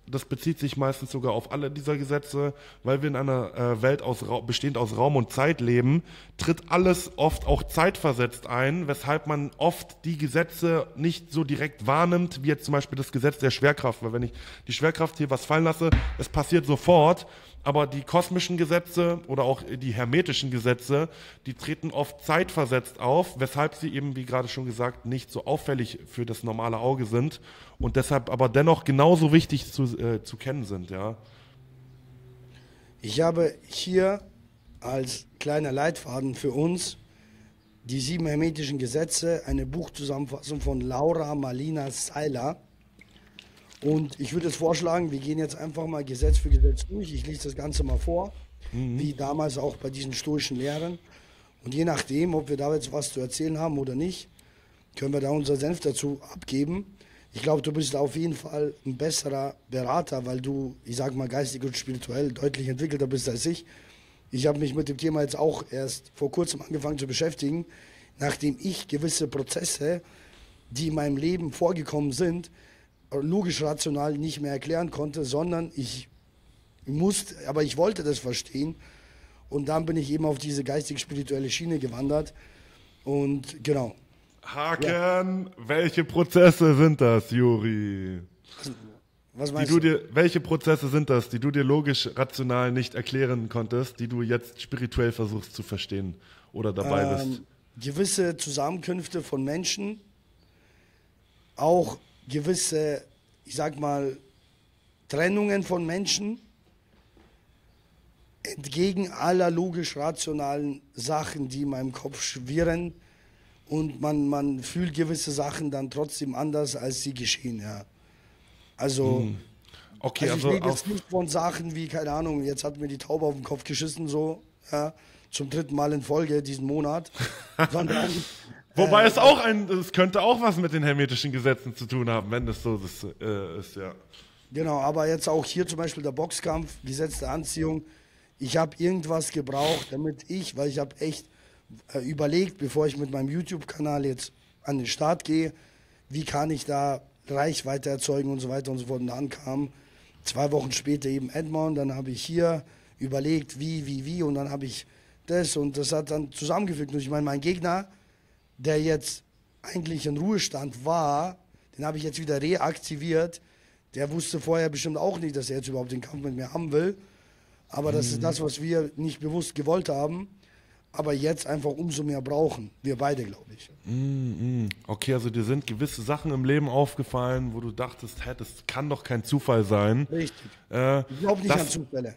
das bezieht sich meistens sogar auf alle dieser Gesetze, weil wir in einer äh, Welt aus, bestehend aus Raum und Zeit leben, tritt alles oft auch zeitversetzt ein, weshalb man oft die Gesetze nicht so direkt wahrnimmt, wie jetzt zum Beispiel das Gesetz der Schwerkraft, weil wenn ich die Schwerkraft hier was fallen lasse, es passiert sofort, aber die kosmischen Gesetze oder auch die hermetischen Gesetze, die treten oft zeitversetzt auf, weshalb sie eben, wie gerade schon gesagt, nicht so auffällig für das normale Auge sind und deshalb aber dennoch genauso wichtig zu, äh, zu kennen sind, ja. Ich habe hier als kleiner Leitfaden für uns die sieben hermetischen Gesetze, eine Buchzusammenfassung von Laura Marlina Seiler. Und ich würde es vorschlagen, wir gehen jetzt einfach mal Gesetz für Gesetz durch. Ich lese das Ganze mal vor, mhm. wie damals auch bei diesen stoischen Lehrern. Und je nachdem, ob wir da jetzt was zu erzählen haben oder nicht, können wir da unser Senf dazu abgeben. Ich glaube, du bist auf jeden Fall ein besserer Berater, weil du, ich sag mal, geistig und spirituell deutlich entwickelter bist als ich. Ich habe mich mit dem Thema jetzt auch erst vor kurzem angefangen zu beschäftigen, nachdem ich gewisse Prozesse, die in meinem Leben vorgekommen sind, logisch rational nicht mehr erklären konnte, sondern ich musste, aber ich wollte das verstehen und dann bin ich eben auf diese geistig-spirituelle Schiene gewandert und genau. Haken, ja. Welche Prozesse sind das, Juri? Was meinst die du? du? Dir, welche Prozesse sind das, die du dir logisch, rational nicht erklären konntest, die du jetzt spirituell versuchst zu verstehen oder dabei ähm, bist? Gewisse Zusammenkünfte von Menschen, auch gewisse, ich sag mal, Trennungen von Menschen entgegen aller logisch-rationalen Sachen, die in meinem Kopf schwirren und man, man fühlt gewisse Sachen dann trotzdem anders, als sie geschehen, ja. Also, hm. okay, also ich also rede jetzt nicht von Sachen wie, keine Ahnung, jetzt hat mir die Taube auf den Kopf geschissen, so, ja, zum dritten Mal in Folge diesen Monat, sondern Wobei äh, es auch ein, es könnte auch was mit den hermetischen Gesetzen zu tun haben, wenn das so das, äh, ist, ja. Genau, aber jetzt auch hier zum Beispiel der Boxkampf, Gesetz der Anziehung. Ich habe irgendwas gebraucht, damit ich, weil ich habe echt äh, überlegt, bevor ich mit meinem YouTube-Kanal jetzt an den Start gehe, wie kann ich da Reichweite erzeugen und so weiter und so fort. Und dann kam zwei Wochen später eben Edmond, dann habe ich hier überlegt, wie, wie, wie und dann habe ich das und das hat dann zusammengefügt. Und ich meine, mein Gegner, der jetzt eigentlich in Ruhestand war, den habe ich jetzt wieder reaktiviert. Der wusste vorher bestimmt auch nicht, dass er jetzt überhaupt den Kampf mit mir haben will. Aber das mhm. ist das, was wir nicht bewusst gewollt haben, aber jetzt einfach umso mehr brauchen. Wir beide, glaube ich. Mhm. Okay, also dir sind gewisse Sachen im Leben aufgefallen, wo du dachtest, hey, das kann doch kein Zufall sein. Richtig. Äh, ich glaube nicht das, an Zufälle.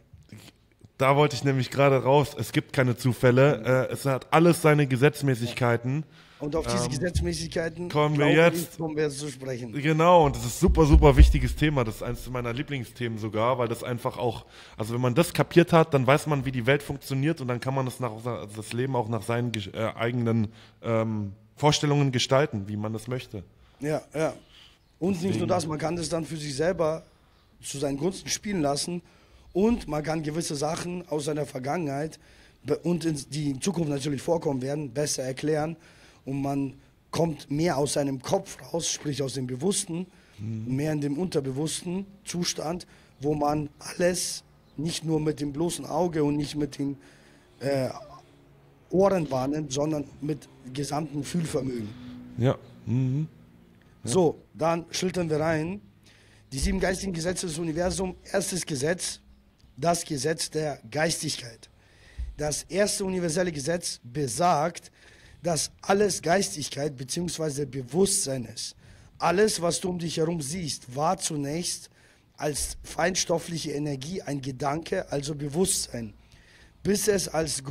Da wollte ich nämlich gerade raus. Es gibt keine Zufälle. Äh, es hat alles seine Gesetzmäßigkeiten. Und auf diese ähm, Gesetzmäßigkeiten kommen wir jetzt, ich, kommen wir jetzt zu sprechen. Genau, und das ist ein super, super wichtiges Thema. Das ist eines meiner Lieblingsthemen sogar, weil das einfach auch, also wenn man das kapiert hat, dann weiß man, wie die Welt funktioniert und dann kann man das, nach, also das Leben auch nach seinen äh, eigenen ähm, Vorstellungen gestalten, wie man das möchte. Ja, ja. Und Deswegen. Nicht nur das, man kann das dann für sich selber zu seinen Gunsten spielen lassen und man kann gewisse Sachen aus seiner Vergangenheit und in, die in Zukunft natürlich vorkommen werden, besser erklären. Und man kommt mehr aus seinem Kopf raus, sprich aus dem Bewussten, mhm. mehr in dem unterbewussten Zustand, wo man alles nicht nur mit dem bloßen Auge und nicht mit den äh, Ohren wahrnimmt, sondern mit gesamtem Fühlvermögen. Ja. Mhm. Ja. So, dann schiltern wir rein. Die sieben geistigen Gesetze des Universums. Erstes Gesetz, das Gesetz der Geistigkeit. Das erste universelle Gesetz besagt, dass alles Geistigkeit bzw. Bewusstsein ist. Alles, was du um dich herum siehst, war zunächst als feinstoffliche Energie ein Gedanke, also Bewusstsein, bis es als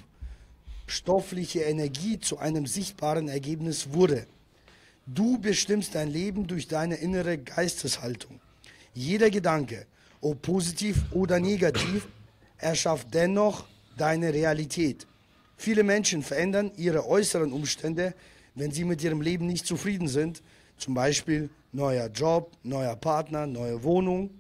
grobstoffliche Energie zu einem sichtbaren Ergebnis wurde. Du bestimmst dein Leben durch deine innere Geisteshaltung. Jeder Gedanke, ob positiv oder negativ, erschafft dennoch deine Realität. Viele Menschen verändern ihre äußeren Umstände, wenn sie mit ihrem Leben nicht zufrieden sind. Zum Beispiel neuer Job, neuer Partner, neue Wohnung.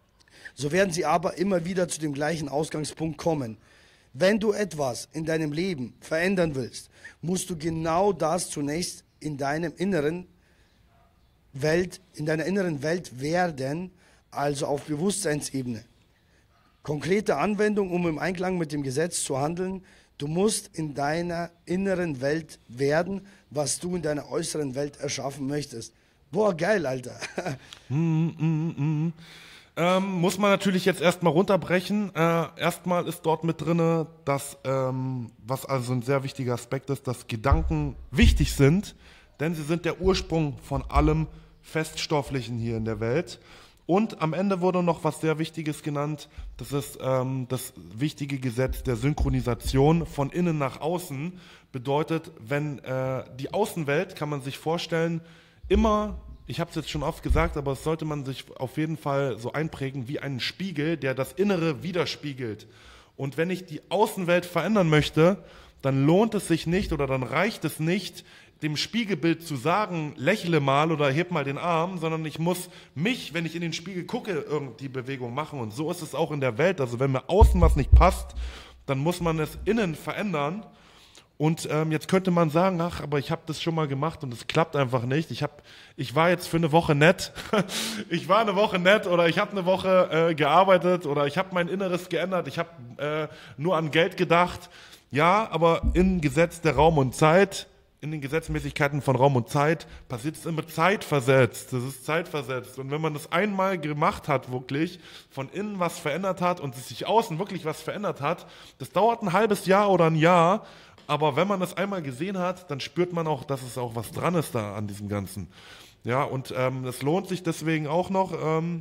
So werden sie aber immer wieder zu dem gleichen Ausgangspunkt kommen. Wenn du etwas in deinem Leben verändern willst, musst du genau das zunächst in deinem inneren Welt, in deiner inneren Welt werden, also auf Bewusstseinsebene. Konkrete Anwendung, um im Einklang mit dem Gesetz zu handeln. Du musst in deiner inneren Welt werden, was du in deiner äußeren Welt erschaffen möchtest. Boah, geil, Alter. Mm, mm, mm. Ähm, muss man natürlich jetzt erstmal runterbrechen. Äh, erstmal ist dort mit drinne, dass, ähm, was also ein sehr wichtiger Aspekt ist, dass Gedanken wichtig sind, denn sie sind der Ursprung von allem Feststofflichen hier in der Welt. Und am Ende wurde noch was sehr Wichtiges genannt, das ist ähm, das wichtige Gesetz der Synchronisation von innen nach außen. Bedeutet, wenn äh, die Außenwelt, kann man sich vorstellen, immer, ich habe es jetzt schon oft gesagt, aber es sollte man sich auf jeden Fall so einprägen wie einen Spiegel, der das Innere widerspiegelt. Und wenn ich die Außenwelt verändern möchte, dann lohnt es sich nicht oder dann reicht es nicht, dem Spiegelbild zu sagen, lächle mal oder heb mal den Arm, sondern ich muss mich, wenn ich in den Spiegel gucke, irgendwie Bewegung machen. Und so ist es auch in der Welt. Also wenn mir außen was nicht passt, dann muss man es innen verändern. Und ähm, jetzt könnte man sagen, ach, aber ich habe das schon mal gemacht und es klappt einfach nicht. Ich hab, ich war jetzt für eine Woche nett. Ich war eine Woche nett oder ich habe eine Woche äh, gearbeitet oder ich habe mein Inneres geändert. Ich habe äh, nur an Geld gedacht. Ja, aber im Gesetz der Raum und Zeit, in den Gesetzmäßigkeiten von Raum und Zeit passiert es immer zeitversetzt. Das ist zeitversetzt. Und wenn man das einmal gemacht hat, wirklich, von innen was verändert hat und sich außen wirklich was verändert hat, das dauert ein halbes Jahr oder ein Jahr. Aber wenn man das einmal gesehen hat, dann spürt man auch, dass es auch was dran ist da an diesem Ganzen. Ja, und ähm, es lohnt sich deswegen auch noch, ähm,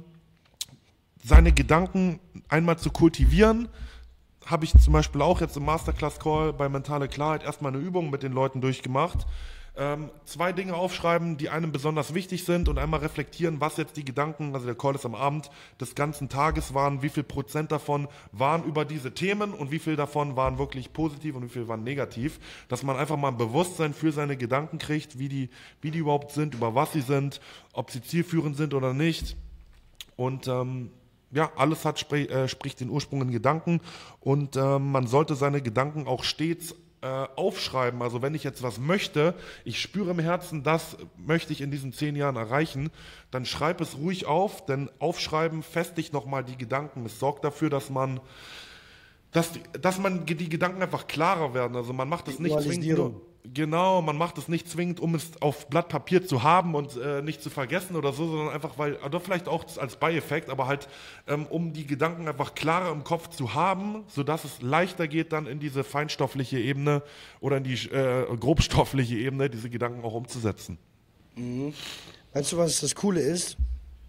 seine Gedanken einmal zu kultivieren. Habe ich zum Beispiel auch jetzt im Masterclass-Call bei Mentale Klarheit erstmal eine Übung mit den Leuten durchgemacht. Ähm, zwei Dinge aufschreiben, die einem besonders wichtig sind und einmal reflektieren, was jetzt die Gedanken, also der Call ist am Abend, des ganzen Tages waren, wie viel Prozent davon waren über diese Themen und wie viel davon waren wirklich positiv und wie viel waren negativ, dass man einfach mal ein Bewusstsein für seine Gedanken kriegt, wie die, wie die überhaupt sind, über was sie sind, ob sie zielführend sind oder nicht. Und ähm, ja, alles hat spr äh, spricht den Ursprung in Gedanken und äh, man sollte seine Gedanken auch stets äh, aufschreiben. Also wenn ich jetzt was möchte, ich spüre im Herzen, das möchte ich in diesen zehn Jahren erreichen, dann schreib es ruhig auf, denn Aufschreiben festigt nochmal die Gedanken. Es sorgt dafür, dass man, dass, dass man die Gedanken einfach klarer werden. Also man macht es nicht zwingend nur, genau, man macht es nicht zwingend, um es auf Blatt Papier zu haben und äh, nicht zu vergessen oder so, sondern einfach, weil, oder vielleicht auch als Beieffekt, aber halt, ähm, um die Gedanken einfach klarer im Kopf zu haben, sodass es leichter geht, dann in diese feinstoffliche Ebene oder in die äh, grobstoffliche Ebene, diese Gedanken auch umzusetzen. Mhm. Weißt du, was das Coole ist?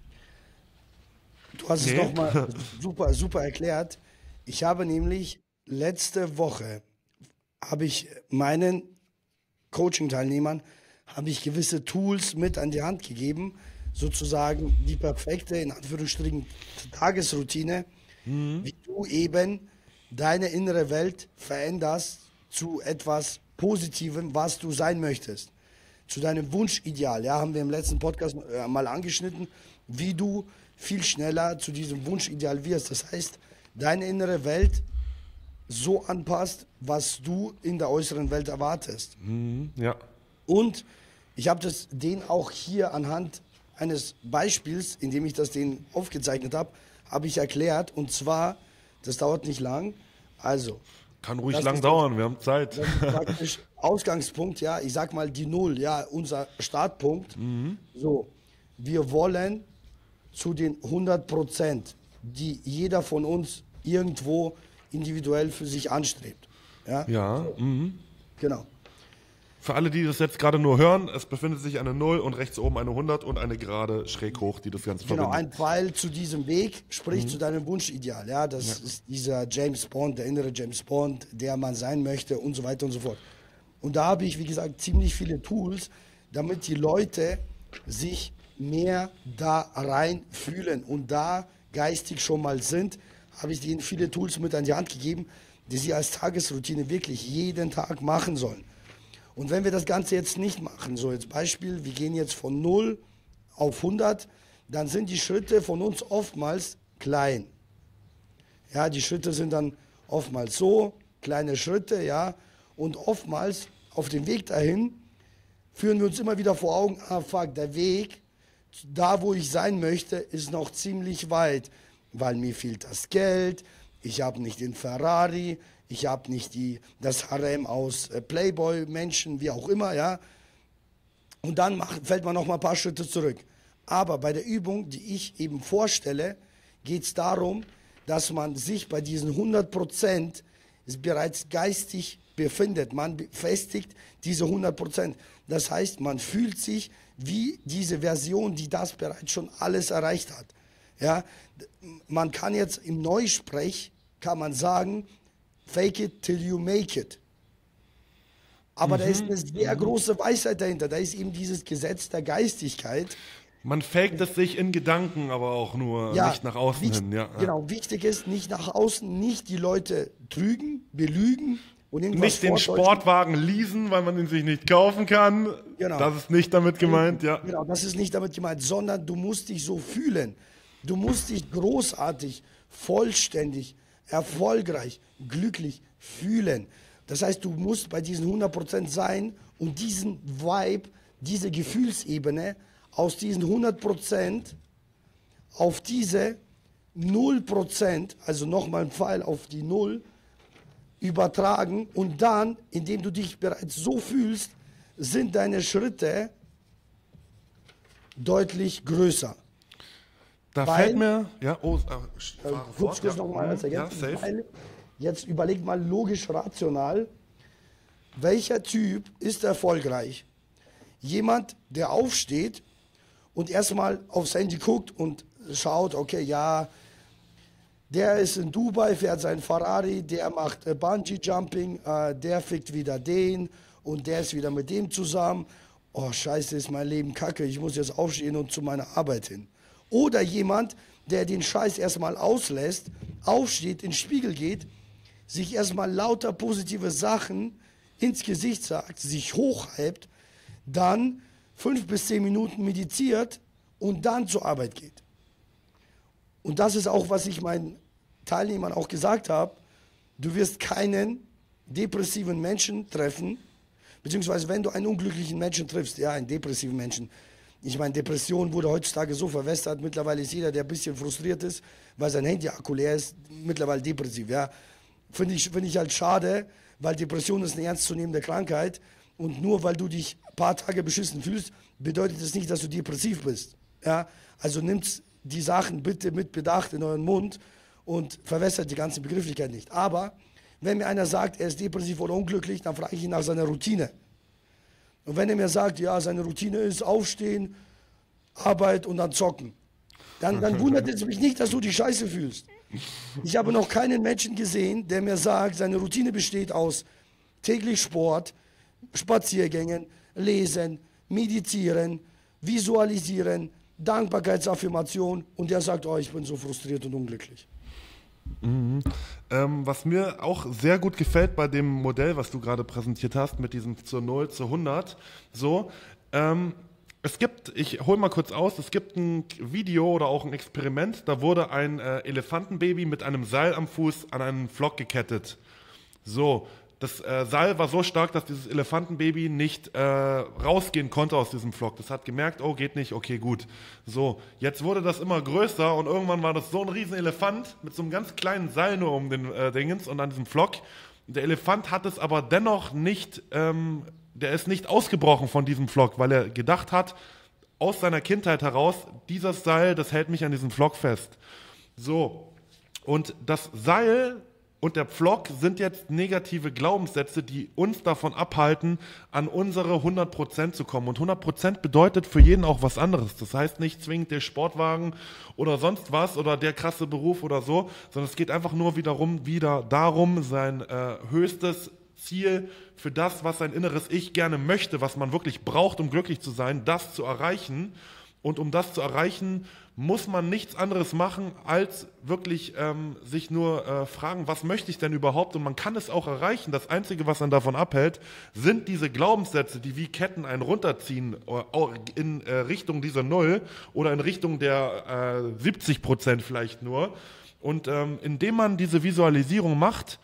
Du hast Nee. es nochmal super, super erklärt. Ich habe nämlich letzte Woche, habe ich meinen Coaching-Teilnehmern habe ich gewisse Tools mit an die Hand gegeben, sozusagen die perfekte, in Anführungsstrichen, Tagesroutine, wie du eben deine innere Welt veränderst zu etwas Positivem, was du sein möchtest. Zu deinem Wunschideal, ja, haben wir im letzten Podcast äh, mal angeschnitten, wie du viel schneller zu diesem Wunschideal wirst. Das heißt, deine innere Welt so anpasst, was du in der äußeren Welt erwartest. Mhm, ja. Und ich habe das denen auch hier anhand eines Beispiels, in dem ich das denen aufgezeichnet habe, habe ich erklärt. Und zwar, das dauert nicht lang. Also, Kann ruhig das lang ist dauern, wir haben Zeit. das ist praktisch Ausgangspunkt, ja, ich sag mal die Null, ja, unser Startpunkt. So, wir wollen zu den hundert Prozent, die jeder von uns irgendwo individuell für sich anstrebt. Ja, Ja, mhm. genau. Für alle, die das jetzt gerade nur hören, es befindet sich eine null und rechts oben eine hundert und eine gerade schräg hoch, die das Ganze Genau, verbindet. ein Pfeil zu diesem Weg, sprich zu deinem Wunschideal. Ja, das ist dieser James Bond, der innere James Bond, der man sein möchte und so weiter und so fort. Und da habe ich, wie gesagt, ziemlich viele Tools, damit die Leute sich mehr da rein fühlen und da geistig schon mal sind, habe ich denen viele Tools mit an die Hand gegeben, die sie als Tagesroutine wirklich jeden Tag machen sollen. Und wenn wir das Ganze jetzt nicht machen, so jetzt Beispiel, wir gehen jetzt von null auf hundert, dann sind die Schritte von uns oftmals klein. Ja, die Schritte sind dann oftmals so, kleine Schritte, ja, und oftmals auf dem Weg dahin führen wir uns immer wieder vor Augen, ah fuck, der Weg da, wo ich sein möchte, ist noch ziemlich weit, weil mir fehlt das Geld, ich habe nicht den Ferrari, ich habe nicht die, das Harem aus äh, Playboy-Menschen, wie auch immer, ja. Und dann macht, fällt man noch mal ein paar Schritte zurück. Aber bei der Übung, die ich eben vorstelle, geht es darum, dass man sich bei diesen hundert Prozent bereits geistig befindet. Man festigt diese hundert Prozent. Das heißt, man fühlt sich wie diese Version, die das bereits schon alles erreicht hat. Ja? Man kann jetzt im Neusprech, kann man sagen, fake it till you make it. Aber mhm. da ist eine sehr große Weisheit dahinter. Da ist eben dieses Gesetz der Geistigkeit. Man faked es sich in Gedanken, aber auch nur ja, nicht nach außen wichtig, hin. Ja, genau, wichtig ist, nicht nach außen, nicht die Leute trügen, belügen und irgendwas nicht den Sportwagen leasen, weil man ihn sich nicht kaufen kann. Genau. Das ist nicht damit gemeint, ja. Genau, das ist nicht damit gemeint, sondern du musst dich so fühlen. Du musst dich großartig, vollständig, erfolgreich, glücklich fühlen. Das heißt, du musst bei diesen hundert Prozent sein und diesen Vibe, diese Gefühlsebene aus diesen hundert Prozent auf diese null Prozent, also nochmal ein Pfeil auf die Null, übertragen und dann, indem du dich bereits so fühlst, sind deine Schritte deutlich größer. Da weil, fällt mir, ja, oh, äh, kurz, kurz ja. nochmal als Ergänzung, ja, weil, jetzt überleg mal logisch, rational, welcher Typ ist erfolgreich? Jemand, der aufsteht und erstmal aufs Handy guckt und schaut, okay, ja, der ist in Dubai, fährt sein Ferrari, der macht äh, Bungee-Jumping, äh, der fickt wieder den und der ist wieder mit dem zusammen. Oh, scheiße, ist mein Leben kacke, ich muss jetzt aufstehen und zu meiner Arbeit hin. Oder jemand, der den Scheiß erstmal auslässt, aufsteht, in den Spiegel geht, sich erstmal lauter positive Sachen ins Gesicht sagt, sich hochhypt, dann fünf bis zehn Minuten meditiert und dann zur Arbeit geht. Und das ist auch, was ich meinen Teilnehmern auch gesagt habe. Du wirst keinen depressiven Menschen treffen, beziehungsweise wenn du einen unglücklichen Menschen triffst, ja, einen depressiven Menschen. Ich meine, Depression wurde heutzutage so verwässert, mittlerweile ist jeder, der ein bisschen frustriert ist, weil sein Handy-Akku leer ist, mittlerweile depressiv, ja. Finde ich, find ich halt schade, weil Depression ist eine ernstzunehmende Krankheit und nur weil du dich ein paar Tage beschissen fühlst, bedeutet das nicht, dass du depressiv bist. Ja? Also nimmt die Sachen bitte mit Bedacht in euren Mund und verwässert die ganze Begrifflichkeit nicht. Aber wenn mir einer sagt, er ist depressiv oder unglücklich, dann frage ich ihn nach seiner Routine. Und wenn er mir sagt, ja, seine Routine ist aufstehen, Arbeit und dann zocken, dann, dann wundert es mich nicht, dass du die Scheiße fühlst. Ich habe noch keinen Menschen gesehen, der mir sagt, seine Routine besteht aus täglich Sport, Spaziergängen, Lesen, Meditieren, Visualisieren, Dankbarkeitsaffirmation und der sagt, oh, ich bin so frustriert und unglücklich. Mhm. Ähm, was mir auch sehr gut gefällt bei dem Modell, was du gerade präsentiert hast, mit diesem zur null zu hundert, so, ähm, es gibt, ich hole mal kurz aus, es gibt ein Video oder auch ein Experiment, da wurde ein äh, Elefantenbaby mit einem Seil am Fuß an einen Pflock gekettet. So, das äh, Seil war so stark, dass dieses Elefantenbaby nicht äh, rausgehen konnte aus diesem Pflock. Das hat gemerkt, oh, geht nicht, okay, gut. So, jetzt wurde das immer größer und irgendwann war das so ein riesen Elefant mit so einem ganz kleinen Seil nur um den äh, Dingens und an diesem Pflock. Der Elefant hat es aber dennoch nicht, ähm, der ist nicht ausgebrochen von diesem Pflock, weil er gedacht hat, aus seiner Kindheit heraus, dieses Seil, das hält mich an diesem Pflock fest. So, und das Seil und der Pflock sind jetzt negative Glaubenssätze, die uns davon abhalten, an unsere hundert Prozent zu kommen. Und hundert Prozent bedeutet für jeden auch was anderes. Das heißt nicht zwingend der Sportwagen oder sonst was oder der krasse Beruf oder so, sondern es geht einfach nur wiederum wieder darum, sein äh, höchstes Ziel für das, was sein inneres Ich gerne möchte, was man wirklich braucht, um glücklich zu sein, das zu erreichen. Und um das zu erreichen, muss man nichts anderes machen, als wirklich ähm, sich nur äh, fragen, was möchte ich denn überhaupt? Und man kann es auch erreichen. Das Einzige, was einen davon abhält, sind diese Glaubenssätze, die wie Ketten einen runterziehen äh, in äh, Richtung dieser Null oder in Richtung der äh, siebzig Prozent vielleicht nur. Und ähm, indem man diese Visualisierung macht,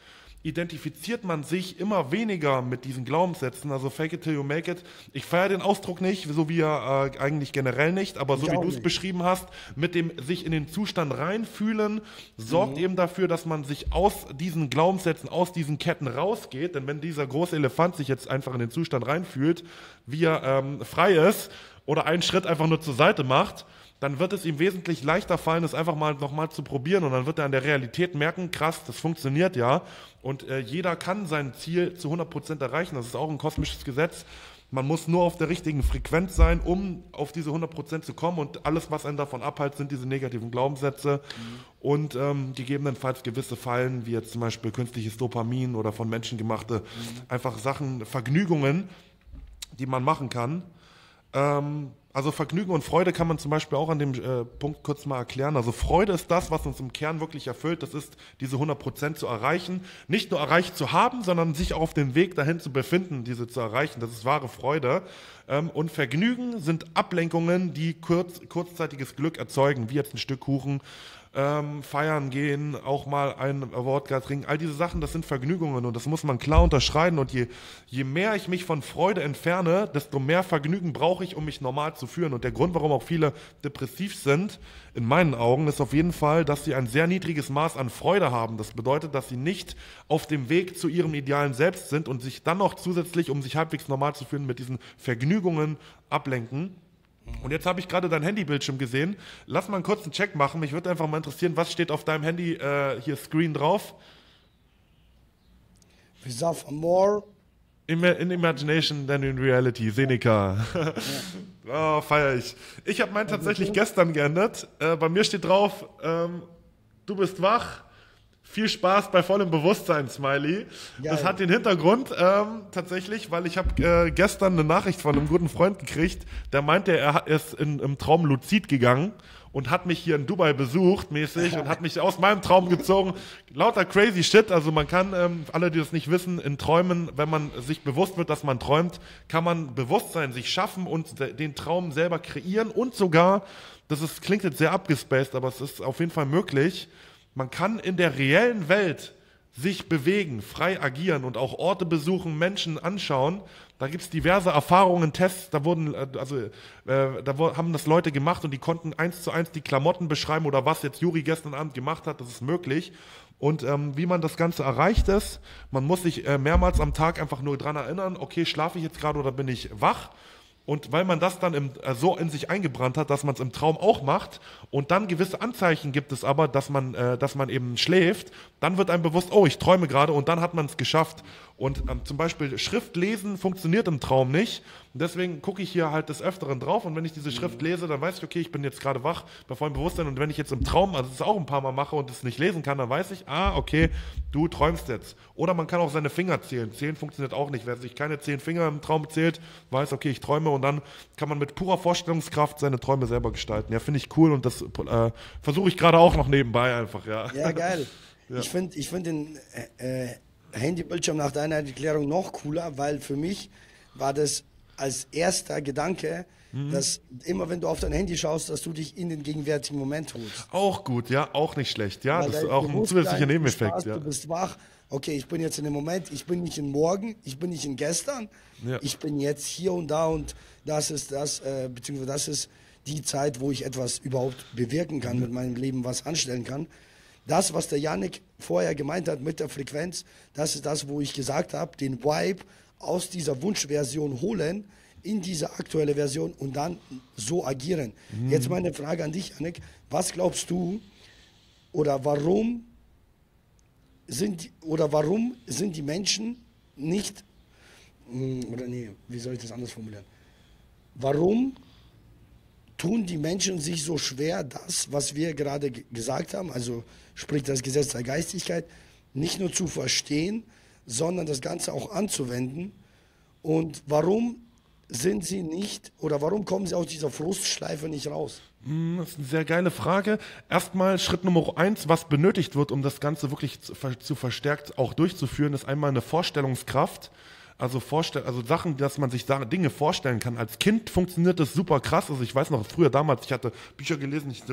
identifiziert man sich immer weniger mit diesen Glaubenssätzen, also fake it till you make it. Ich feiere den Ausdruck nicht, so wie er äh, eigentlich generell nicht, aber so Ich wie auch du es nicht. beschrieben hast, mit dem sich in den Zustand reinfühlen, sorgt eben dafür, dass man sich aus diesen Glaubenssätzen, aus diesen Ketten rausgeht, denn wenn dieser große Elefant sich jetzt einfach in den Zustand reinfühlt, wie er ähm, frei ist oder einen Schritt einfach nur zur Seite macht, dann wird es ihm wesentlich leichter fallen, es einfach mal nochmal zu probieren und dann wird er an der Realität merken, krass, das funktioniert ja und äh, jeder kann sein Ziel zu hundert Prozent erreichen, das ist auch ein kosmisches Gesetz, man muss nur auf der richtigen Frequenz sein, um auf diese hundert Prozent zu kommen und alles, was einen davon abhält, sind diese negativen Glaubenssätze mhm. und ähm, gegebenenfalls gewisse Fallen, wie jetzt zum Beispiel künstliches Dopamin oder von Menschen gemachte, mhm. einfach Sachen, Vergnügungen, die man machen kann. Ähm, Also Vergnügen und Freude kann man zum Beispiel auch an dem äh, Punkt kurz mal erklären. Also Freude ist das, was uns im Kern wirklich erfüllt. Das ist, diese hundert Prozent zu erreichen. Nicht nur erreicht zu haben, sondern sich auch auf dem Weg dahin zu befinden, diese zu erreichen. Das ist wahre Freude. Ähm, und Vergnügen sind Ablenkungen, die kurz, kurzzeitiges Glück erzeugen, wie jetzt ein Stück Kuchen, ähm, feiern gehen, auch mal ein Wodka trinken. All diese Sachen, das sind Vergnügungen und das muss man klar unterscheiden. Und je, je mehr ich mich von Freude entferne, desto mehr Vergnügen brauche ich, um mich normal zu fühlen. Und der Grund, warum auch viele depressiv sind, in meinen Augen, ist auf jeden Fall, dass sie ein sehr niedriges Maß an Freude haben. Das bedeutet, dass sie nicht auf dem Weg zu ihrem idealen Selbst sind und sich dann noch zusätzlich, um sich halbwegs normal zu fühlen, mit diesen Vergnügungen ablenken. Und jetzt habe ich gerade dein Handybildschirm gesehen. Lass mal einen kurzen Check machen. Mich würde einfach mal interessieren, was steht auf deinem Handy äh, hier Screen drauf? Resolve more. In, in Imagination than in Reality. Seneca. Ja. Oh, feier ich. Ich habe meinen tatsächlich gestern geändert. Äh, bei mir steht drauf, ähm, du bist wach. Viel Spaß bei vollem Bewusstsein, Smiley. Geil. Das hat den Hintergrund ähm, tatsächlich, weil ich habe äh, gestern eine Nachricht von einem guten Freund gekriegt, der meinte, er hat- ist in, im Traum luzid gegangen und hat mich hier in Dubai besucht, mäßig, und hat mich aus meinem Traum gezogen. Lauter crazy shit, also man kann, ähm, alle, die das nicht wissen, in Träumen, wenn man sich bewusst wird, dass man träumt, kann man Bewusstsein sich schaffen und de- den Traum selber kreieren und sogar, das ist, klingt jetzt sehr abgespaced, aber es ist auf jeden Fall möglich, man kann in der reellen Welt sich bewegen, frei agieren und auch Orte besuchen, Menschen anschauen. Da gibt es diverse Erfahrungen, Tests, da wurden, äh, also äh, da wo, haben das Leute gemacht und die konnten eins zu eins die Klamotten beschreiben oder was jetzt Juri gestern Abend gemacht hat, das ist möglich. Und ähm, wie man das Ganze erreicht ist, man muss sich äh, mehrmals am Tag einfach nur dran erinnern, okay, schlafe ich jetzt gerade oder bin ich wach? Und weil man das dann im, äh, so in sich eingebrannt hat, dass man es im Traum auch macht und dann gewisse Anzeichen gibt es aber, dass man, äh, dass man eben schläft, dann wird einem bewusst, oh, ich träume gerade und dann hat man es geschafft. Und ähm, zum Beispiel Schrift lesen funktioniert im Traum nicht. Und deswegen gucke ich hier halt des Öfteren drauf und wenn ich diese Schrift lese, dann weiß ich, okay, ich bin jetzt gerade wach bei vollem Bewusstsein und wenn ich jetzt im Traum, also es auch ein paar Mal mache und es nicht lesen kann, dann weiß ich, ah, okay, du träumst jetzt. Oder man kann auch seine Finger zählen. Zählen funktioniert auch nicht. Wer sich keine zehn Finger im Traum zählt, weiß, okay, ich träume und dann kann man mit purer Vorstellungskraft seine Träume selber gestalten. Ja, finde ich cool und das äh, versuche ich gerade auch noch nebenbei einfach, ja. Ja, geil. Ja. Ich finde ich find den äh, äh, Handybildschirm nach deiner Erklärung noch cooler, weil für mich war das als erster Gedanke, mhm. dass immer wenn du auf dein Handy schaust, dass du dich in den gegenwärtigen Moment holst. Auch gut, ja, auch nicht schlecht. Ja, Weil das ist dein auch ein zusätzlicher Bewusstsein, Nebeneffekt. Spaß, Ja. Du bist wach. Okay, ich bin jetzt in dem Moment, ich bin nicht in morgen, ich bin nicht in gestern, Ja. ich bin jetzt hier und da und das ist das, äh, beziehungsweise das ist die Zeit, wo ich etwas überhaupt bewirken kann, mit meinem Leben was anstellen kann. Das, was der Yannick vorher gemeint hat mit der Frequenz, das ist das, wo ich gesagt habe, den Vibe aus dieser Wunschversion holen in diese aktuelle Version und dann so agieren. Mhm. Jetzt meine Frage an dich, Yannick, was glaubst du oder warum sind oder warum sind die Menschen nicht oder nee, wie soll ich das anders formulieren? Warum tun die Menschen sich so schwer, das, was wir gerade g- gesagt haben, also sprich das Gesetz der Geistigkeit, nicht nur zu verstehen, sondern das Ganze auch anzuwenden? Und warum sind sie nicht oder warum kommen sie aus dieser Frustschleife nicht raus? Das ist eine sehr geile Frage. Erstmal Schritt Nummer eins, was benötigt wird, um das Ganze wirklich zu, ver- zu verstärkt auch durchzuführen, ist einmal eine Vorstellungskraft. Also, vorstell also Sachen, dass man sich da Dinge vorstellen kann. Als Kind funktioniert das super krass. Also ich weiß noch, früher damals, ich hatte Bücher gelesen, ich hatte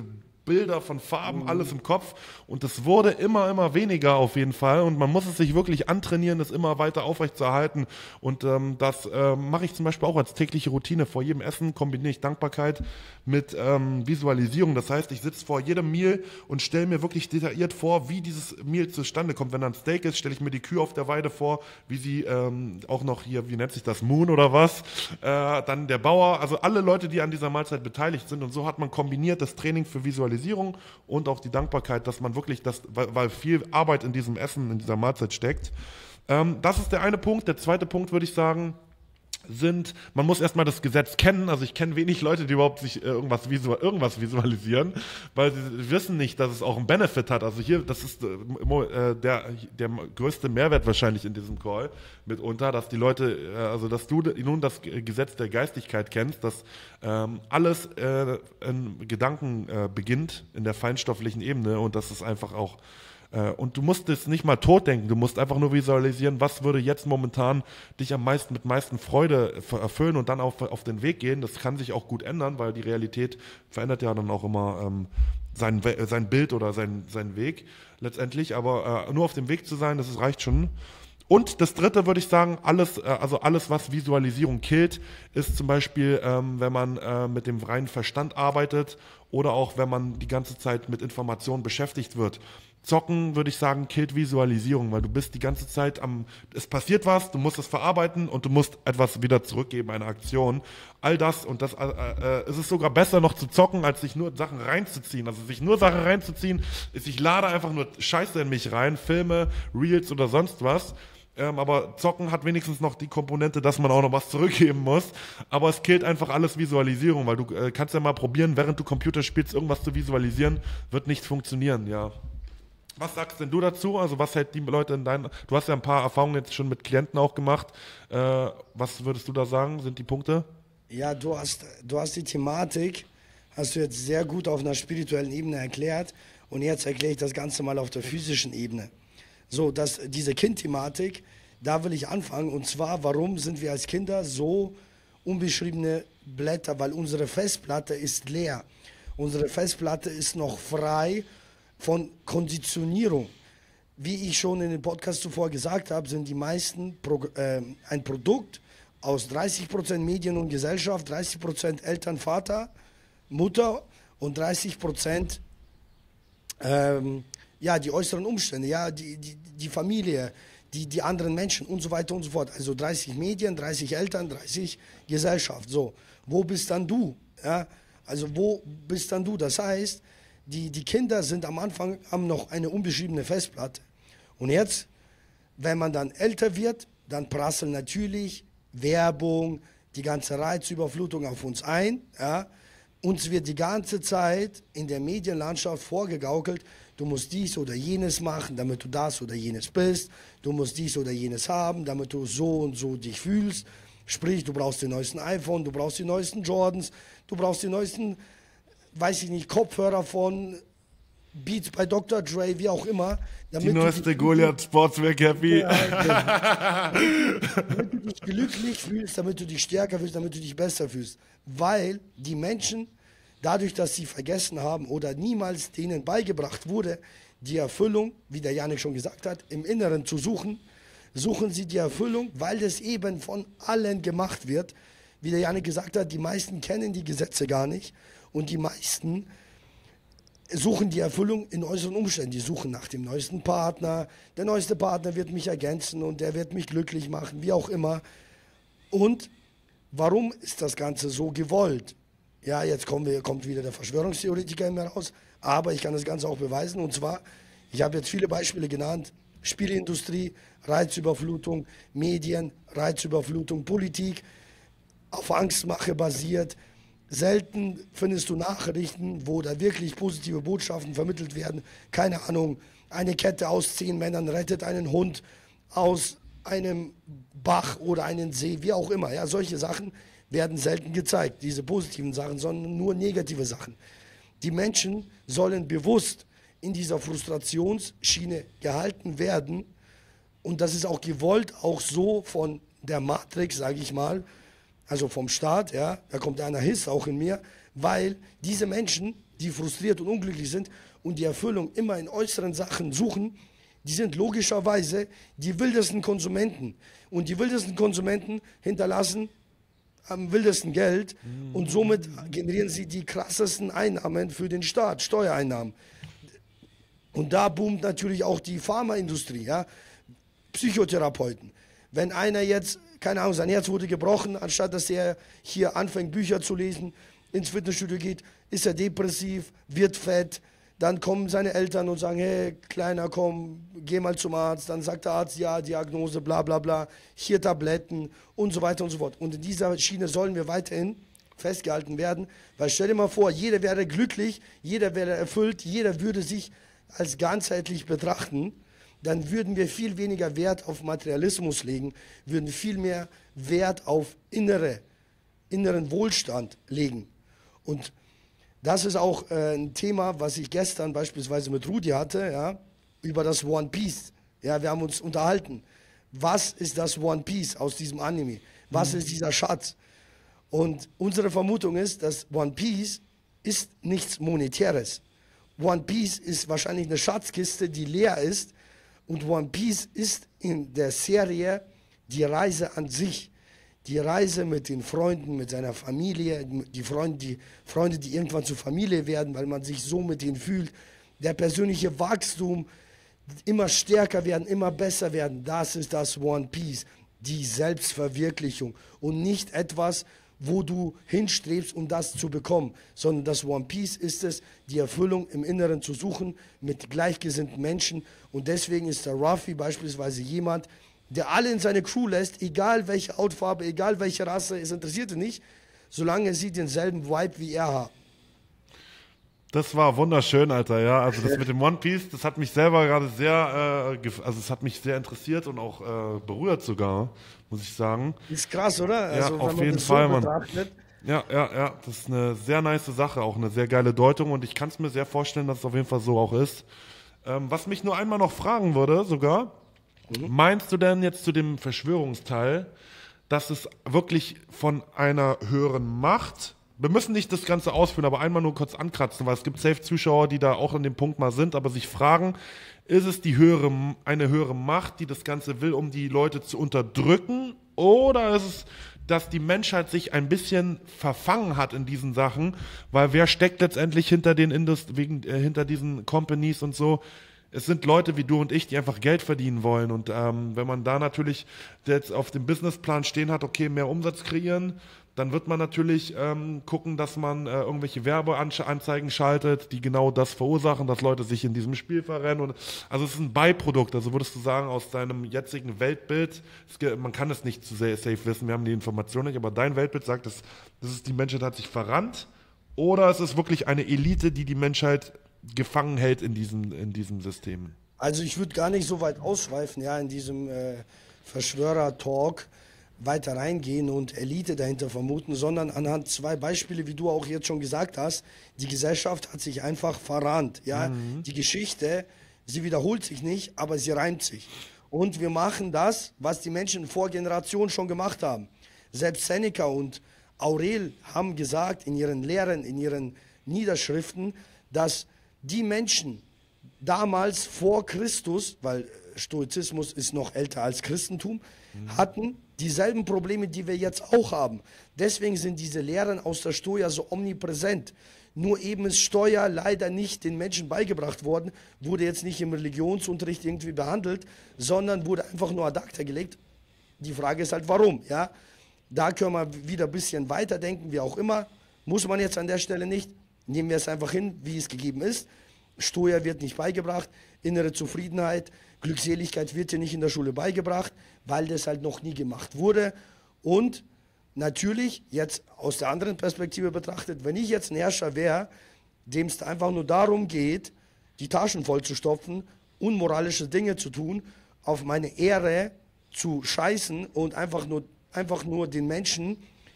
Bilder, von Farben, alles im Kopf und das wurde immer, immer weniger auf jeden Fall und man muss es sich wirklich antrainieren, das immer weiter aufrechtzuerhalten und ähm, das äh, mache ich zum Beispiel auch als tägliche Routine. Vor jedem Essen kombiniere ich Dankbarkeit mit ähm, Visualisierung. Das heißt, ich sitze vor jedem Meal und stelle mir wirklich detailliert vor, wie dieses Meal zustande kommt. Wenn da ein Steak ist, stelle ich mir die Kühe auf der Weide vor, wie sie ähm, auch noch hier, wie nennt sich das, Moon oder was, äh, dann der Bauer, also alle Leute, die an dieser Mahlzeit beteiligt sind und so hat man kombiniert das Training für Visualisierung und auch die Dankbarkeit, dass man wirklich das, weil, weil viel Arbeit in diesem Essen, in dieser Mahlzeit steckt. Ähm, das ist der eine Punkt. Der zweite Punkt würde ich sagen, sind, man muss erstmal das Gesetz kennen, also ich kenne wenig Leute, die überhaupt sich äh, irgendwas, visual, irgendwas visualisieren, weil sie wissen nicht, dass es auch einen Benefit hat, also hier, das ist äh, der, der größte Mehrwert wahrscheinlich in diesem Call mitunter, dass die Leute, äh, also dass du nun das Gesetz der Geistigkeit kennst, dass ähm, alles äh, in Gedanken äh, beginnt, in der feinstofflichen Ebene und dass es einfach auch und du musst es nicht mal tot denken, du musst einfach nur visualisieren, was würde jetzt momentan dich am meisten mit meisten Freude erfüllen und dann auf, auf den Weg gehen. Das kann sich auch gut ändern, weil die Realität verändert ja dann auch immer ähm, sein, sein Bild oder sein, seinen Weg letztendlich. Aber äh, nur auf dem Weg zu sein, das reicht schon. Und das dritte würde ich sagen, alles, äh, also alles, was Visualisierung killt, ist zum Beispiel, ähm, wenn man äh, mit dem reinen Verstand arbeitet oder auch wenn man die ganze Zeit mit Informationen beschäftigt wird. Zocken, würde ich sagen, killt Visualisierung, weil du bist die ganze Zeit am, es passiert was, du musst es verarbeiten und du musst etwas wieder zurückgeben, eine Aktion. All das und das, äh, äh, es ist sogar besser noch zu zocken, als sich nur Sachen reinzuziehen. Also sich nur Sachen reinzuziehen, ist, ich lade einfach nur Scheiße in mich rein, Filme, Reels oder sonst was. Ähm, aber Zocken hat wenigstens noch die Komponente, dass man auch noch was zurückgeben muss. Aber es killt einfach alles Visualisierung, weil du äh, kannst ja mal probieren, während du Computer spielst, irgendwas zu visualisieren, wird nicht funktionieren, ja. Was sagst denn du dazu? Also was hält die Leute in deinen... Du hast ja ein paar Erfahrungen jetzt schon mit Klienten auch gemacht. Äh, was würdest du da sagen, sind die Punkte? Ja, du hast, du hast die Thematik, hast du jetzt sehr gut auf einer spirituellen Ebene erklärt. Und jetzt erkläre ich das Ganze mal auf der physischen Ebene. So, dass diese Kind-Thematik, da will ich anfangen. Und zwar, warum sind wir als Kinder so unbeschriebene Blätter? Weil unsere Festplatte ist leer. Unsere Festplatte ist noch frei von Konditionierung. Wie ich schon in dem Podcast zuvor gesagt habe, sind die meisten Pro, äh, ein Produkt aus dreißig Prozent Medien und Gesellschaft, dreißig Prozent Eltern, Vater, Mutter und dreißig Prozent ähm, ja, die äußeren Umstände, ja, die, die, die Familie, die, die anderen Menschen und so weiter und so fort. Also dreißig Medien, dreißig Eltern, dreißig Gesellschaft. So, wo bist dann du? Ja? Also wo bist dann du? Das heißt, Die, die Kinder sind am Anfang, haben noch eine unbeschriebene Festplatte. Und jetzt, wenn man dann älter wird, dann prasseln natürlich Werbung, die ganze Reizüberflutung auf uns ein. Ja. Uns wird die ganze Zeit in der Medienlandschaft vorgegaukelt, du musst dies oder jenes machen, damit du das oder jenes bist. Du musst dies oder jenes haben, damit du so und so dich fühlst. Sprich, du brauchst den neuesten iPhone, du brauchst die neuesten Jordans, du brauchst die neuesten... weiß ich nicht, Kopfhörer von Beats bei Doktor Dre, wie auch immer. Damit die neueste Goliath Sportswear Cappy. Ja, damit du dich glücklich fühlst, damit du dich stärker fühlst, damit du dich besser fühlst. Weil die Menschen, dadurch, dass sie vergessen haben oder niemals denen beigebracht wurde, die Erfüllung, wie der Janik schon gesagt hat, im Inneren zu suchen, suchen sie die Erfüllung, weil das eben von allen gemacht wird. Wie der Janik gesagt hat, die meisten kennen die Gesetze gar nicht. Und die meisten suchen die Erfüllung in äußeren Umständen. Die suchen nach dem neuesten Partner. Der neueste Partner wird mich ergänzen und der wird mich glücklich machen, wie auch immer. Und warum ist das Ganze so gewollt? Ja, jetzt kommen wir, kommt wieder der Verschwörungstheoretiker in mir raus. Aber ich kann das Ganze auch beweisen. Und zwar, ich habe jetzt viele Beispiele genannt. Spielindustrie, Reizüberflutung, Medien, Reizüberflutung, Politik, auf Angstmache basiert. Selten findest du Nachrichten, wo da wirklich positive Botschaften vermittelt werden. Keine Ahnung, eine Kette aus zehn Männern rettet einen Hund aus einem Bach oder einen See, wie auch immer. Ja, solche Sachen werden selten gezeigt, diese positiven Sachen, sondern nur negative Sachen. Die Menschen sollen bewusst in dieser Frustrationsschiene gehalten werden. Und das ist auch gewollt, auch so von der Matrix, sage ich mal, also vom Staat, ja, da kommt einer Hiss auch in mir, weil diese Menschen, die frustriert und unglücklich sind und die Erfüllung immer in äußeren Sachen suchen, die sind logischerweise die wildesten Konsumenten. Und die wildesten Konsumenten hinterlassen am wildesten Geld und somit generieren sie die krassesten Einnahmen für den Staat, Steuereinnahmen. Und da boomt natürlich auch die Pharmaindustrie, ja, Psychotherapeuten. Wenn einer jetzt, keine Ahnung, sein Herz wurde gebrochen, anstatt dass er hier anfängt, Bücher zu lesen, ins Fitnessstudio geht, ist er depressiv, wird fett, dann kommen seine Eltern und sagen, hey, Kleiner, komm, geh mal zum Arzt. Dann sagt der Arzt, ja, Diagnose, bla bla bla, hier Tabletten und so weiter und so fort. Und in dieser Schiene sollen wir weiterhin festgehalten werden, weil stell dir mal vor, jeder wäre glücklich, jeder wäre erfüllt, jeder würde sich als ganzheitlich betrachten, dann würden wir viel weniger Wert auf Materialismus legen, würden viel mehr Wert auf innere, inneren Wohlstand legen. Und das ist auch äh, ein Thema, was ich gestern beispielsweise mit Rudi hatte, ja, über das One Piece. Ja, wir haben uns unterhalten. Was ist das One Piece aus diesem Anime? Was mhm. ist dieser Schatz? Und unsere Vermutung ist, dass One Piece ist nichts Monetäres. One Piece ist wahrscheinlich eine Schatzkiste, die leer ist. Und One Piece ist in der Serie die Reise an sich. Die Reise mit den Freunden, mit seiner Familie, die Freunde, die Freunde, die irgendwann zur Familie werden, weil man sich so mit denen fühlt. Der persönliche Wachstum, immer stärker werden, immer besser werden. Das ist das One Piece, die Selbstverwirklichung. Und nicht etwas, wo du hinstrebst, um das zu bekommen, sondern das One Piece ist es, die Erfüllung im Inneren zu suchen mit gleichgesinnten Menschen. Und deswegen ist der Ruffy beispielsweise jemand, der alle in seine Crew lässt, egal welche Hautfarbe, egal welche Rasse, es interessiert ihn nicht, solange sie denselben Vibe wie er haben. Das war wunderschön, Alter, ja. Also das mit dem One Piece, das hat mich selber gerade sehr, äh, also es hat mich sehr interessiert und auch äh, berührt sogar, muss ich sagen. Ist krass, oder? Ja, also, auf jeden Fall, so Mann. Ja, ja, ja, das ist eine sehr nice Sache, auch eine sehr geile Deutung und ich kann es mir sehr vorstellen, dass es auf jeden Fall so auch ist. Ähm, was mich nur einmal noch fragen würde, sogar, mhm. meinst du denn jetzt zu dem Verschwörungsteil, dass es wirklich von einer höheren Macht, wir müssen nicht das Ganze ausführen, aber einmal nur kurz ankratzen, weil es gibt safe Zuschauer, die da auch an dem Punkt mal sind, aber sich fragen, ist es die höhere, eine höhere Macht, die das Ganze will, um die Leute zu unterdrücken, oder ist es, dass die Menschheit sich ein bisschen verfangen hat in diesen Sachen, weil wer steckt letztendlich hinter den Indust wegen, äh, hinter diesen Companies und so? Es sind Leute wie du und ich, die einfach Geld verdienen wollen. Und ähm, wenn man da natürlich jetzt auf dem Businessplan stehen hat, okay, mehr Umsatz kreieren, dann wird man natürlich ähm, gucken, dass man äh, irgendwelche Werbeanzeigen schaltet, die genau das verursachen, dass Leute sich in diesem Spiel verrennen. Und, also es ist ein Beiprodukt. Also würdest du sagen, aus deinem jetzigen Weltbild, es, man kann es nicht zu sehr safe wissen, wir haben die Information nicht, aber dein Weltbild sagt, dass, das ist, die Menschheit hat sich verrannt, oder es ist wirklich eine Elite, die die Menschheit gefangen hält in diesem, in diesem System? Also ich würde gar nicht so weit ausschweifen, ja, in diesem äh, Verschwörer-Talk weiter reingehen und Elite dahinter vermuten, sondern anhand zwei Beispiele, wie du auch jetzt schon gesagt hast, die Gesellschaft hat sich einfach verrannt, ja, mhm. die Geschichte, sie wiederholt sich nicht, aber sie reimt sich. Und wir machen das, was die Menschen vor Generationen schon gemacht haben. Selbst Seneca und Aurel haben gesagt in ihren Lehren, in ihren Niederschriften, dass die Menschen damals vor Christus, weil Stoizismus ist noch älter als Christentum, mhm. hatten dieselben Probleme, die wir jetzt auch haben. Deswegen sind diese Lehren aus der Stoa so omnipräsent. Nur eben ist Steuer leider nicht den Menschen beigebracht worden, wurde jetzt nicht im Religionsunterricht irgendwie behandelt, sondern wurde einfach nur ad acta gelegt. Die Frage ist halt, warum? Ja? Da können wir wieder ein bisschen weiterdenken, wie auch immer. Muss man jetzt an der Stelle nicht. Nehmen wir es einfach hin, wie es gegeben ist. Steuer wird nicht beigebracht, innere Zufriedenheit, Glückseligkeit wird dir nicht in der Schule beigebracht, weil das halt noch nie gemacht wurde. Und natürlich, jetzt aus der anderen Perspektive betrachtet, wenn ich jetzt ein Herrscher wäre, dem es einfach nur darum geht, die Taschen voll zu stopfen, unmoralische Dinge zu tun, auf meine Ehre zu scheißen und einfach nur, einfach nur den Menschen,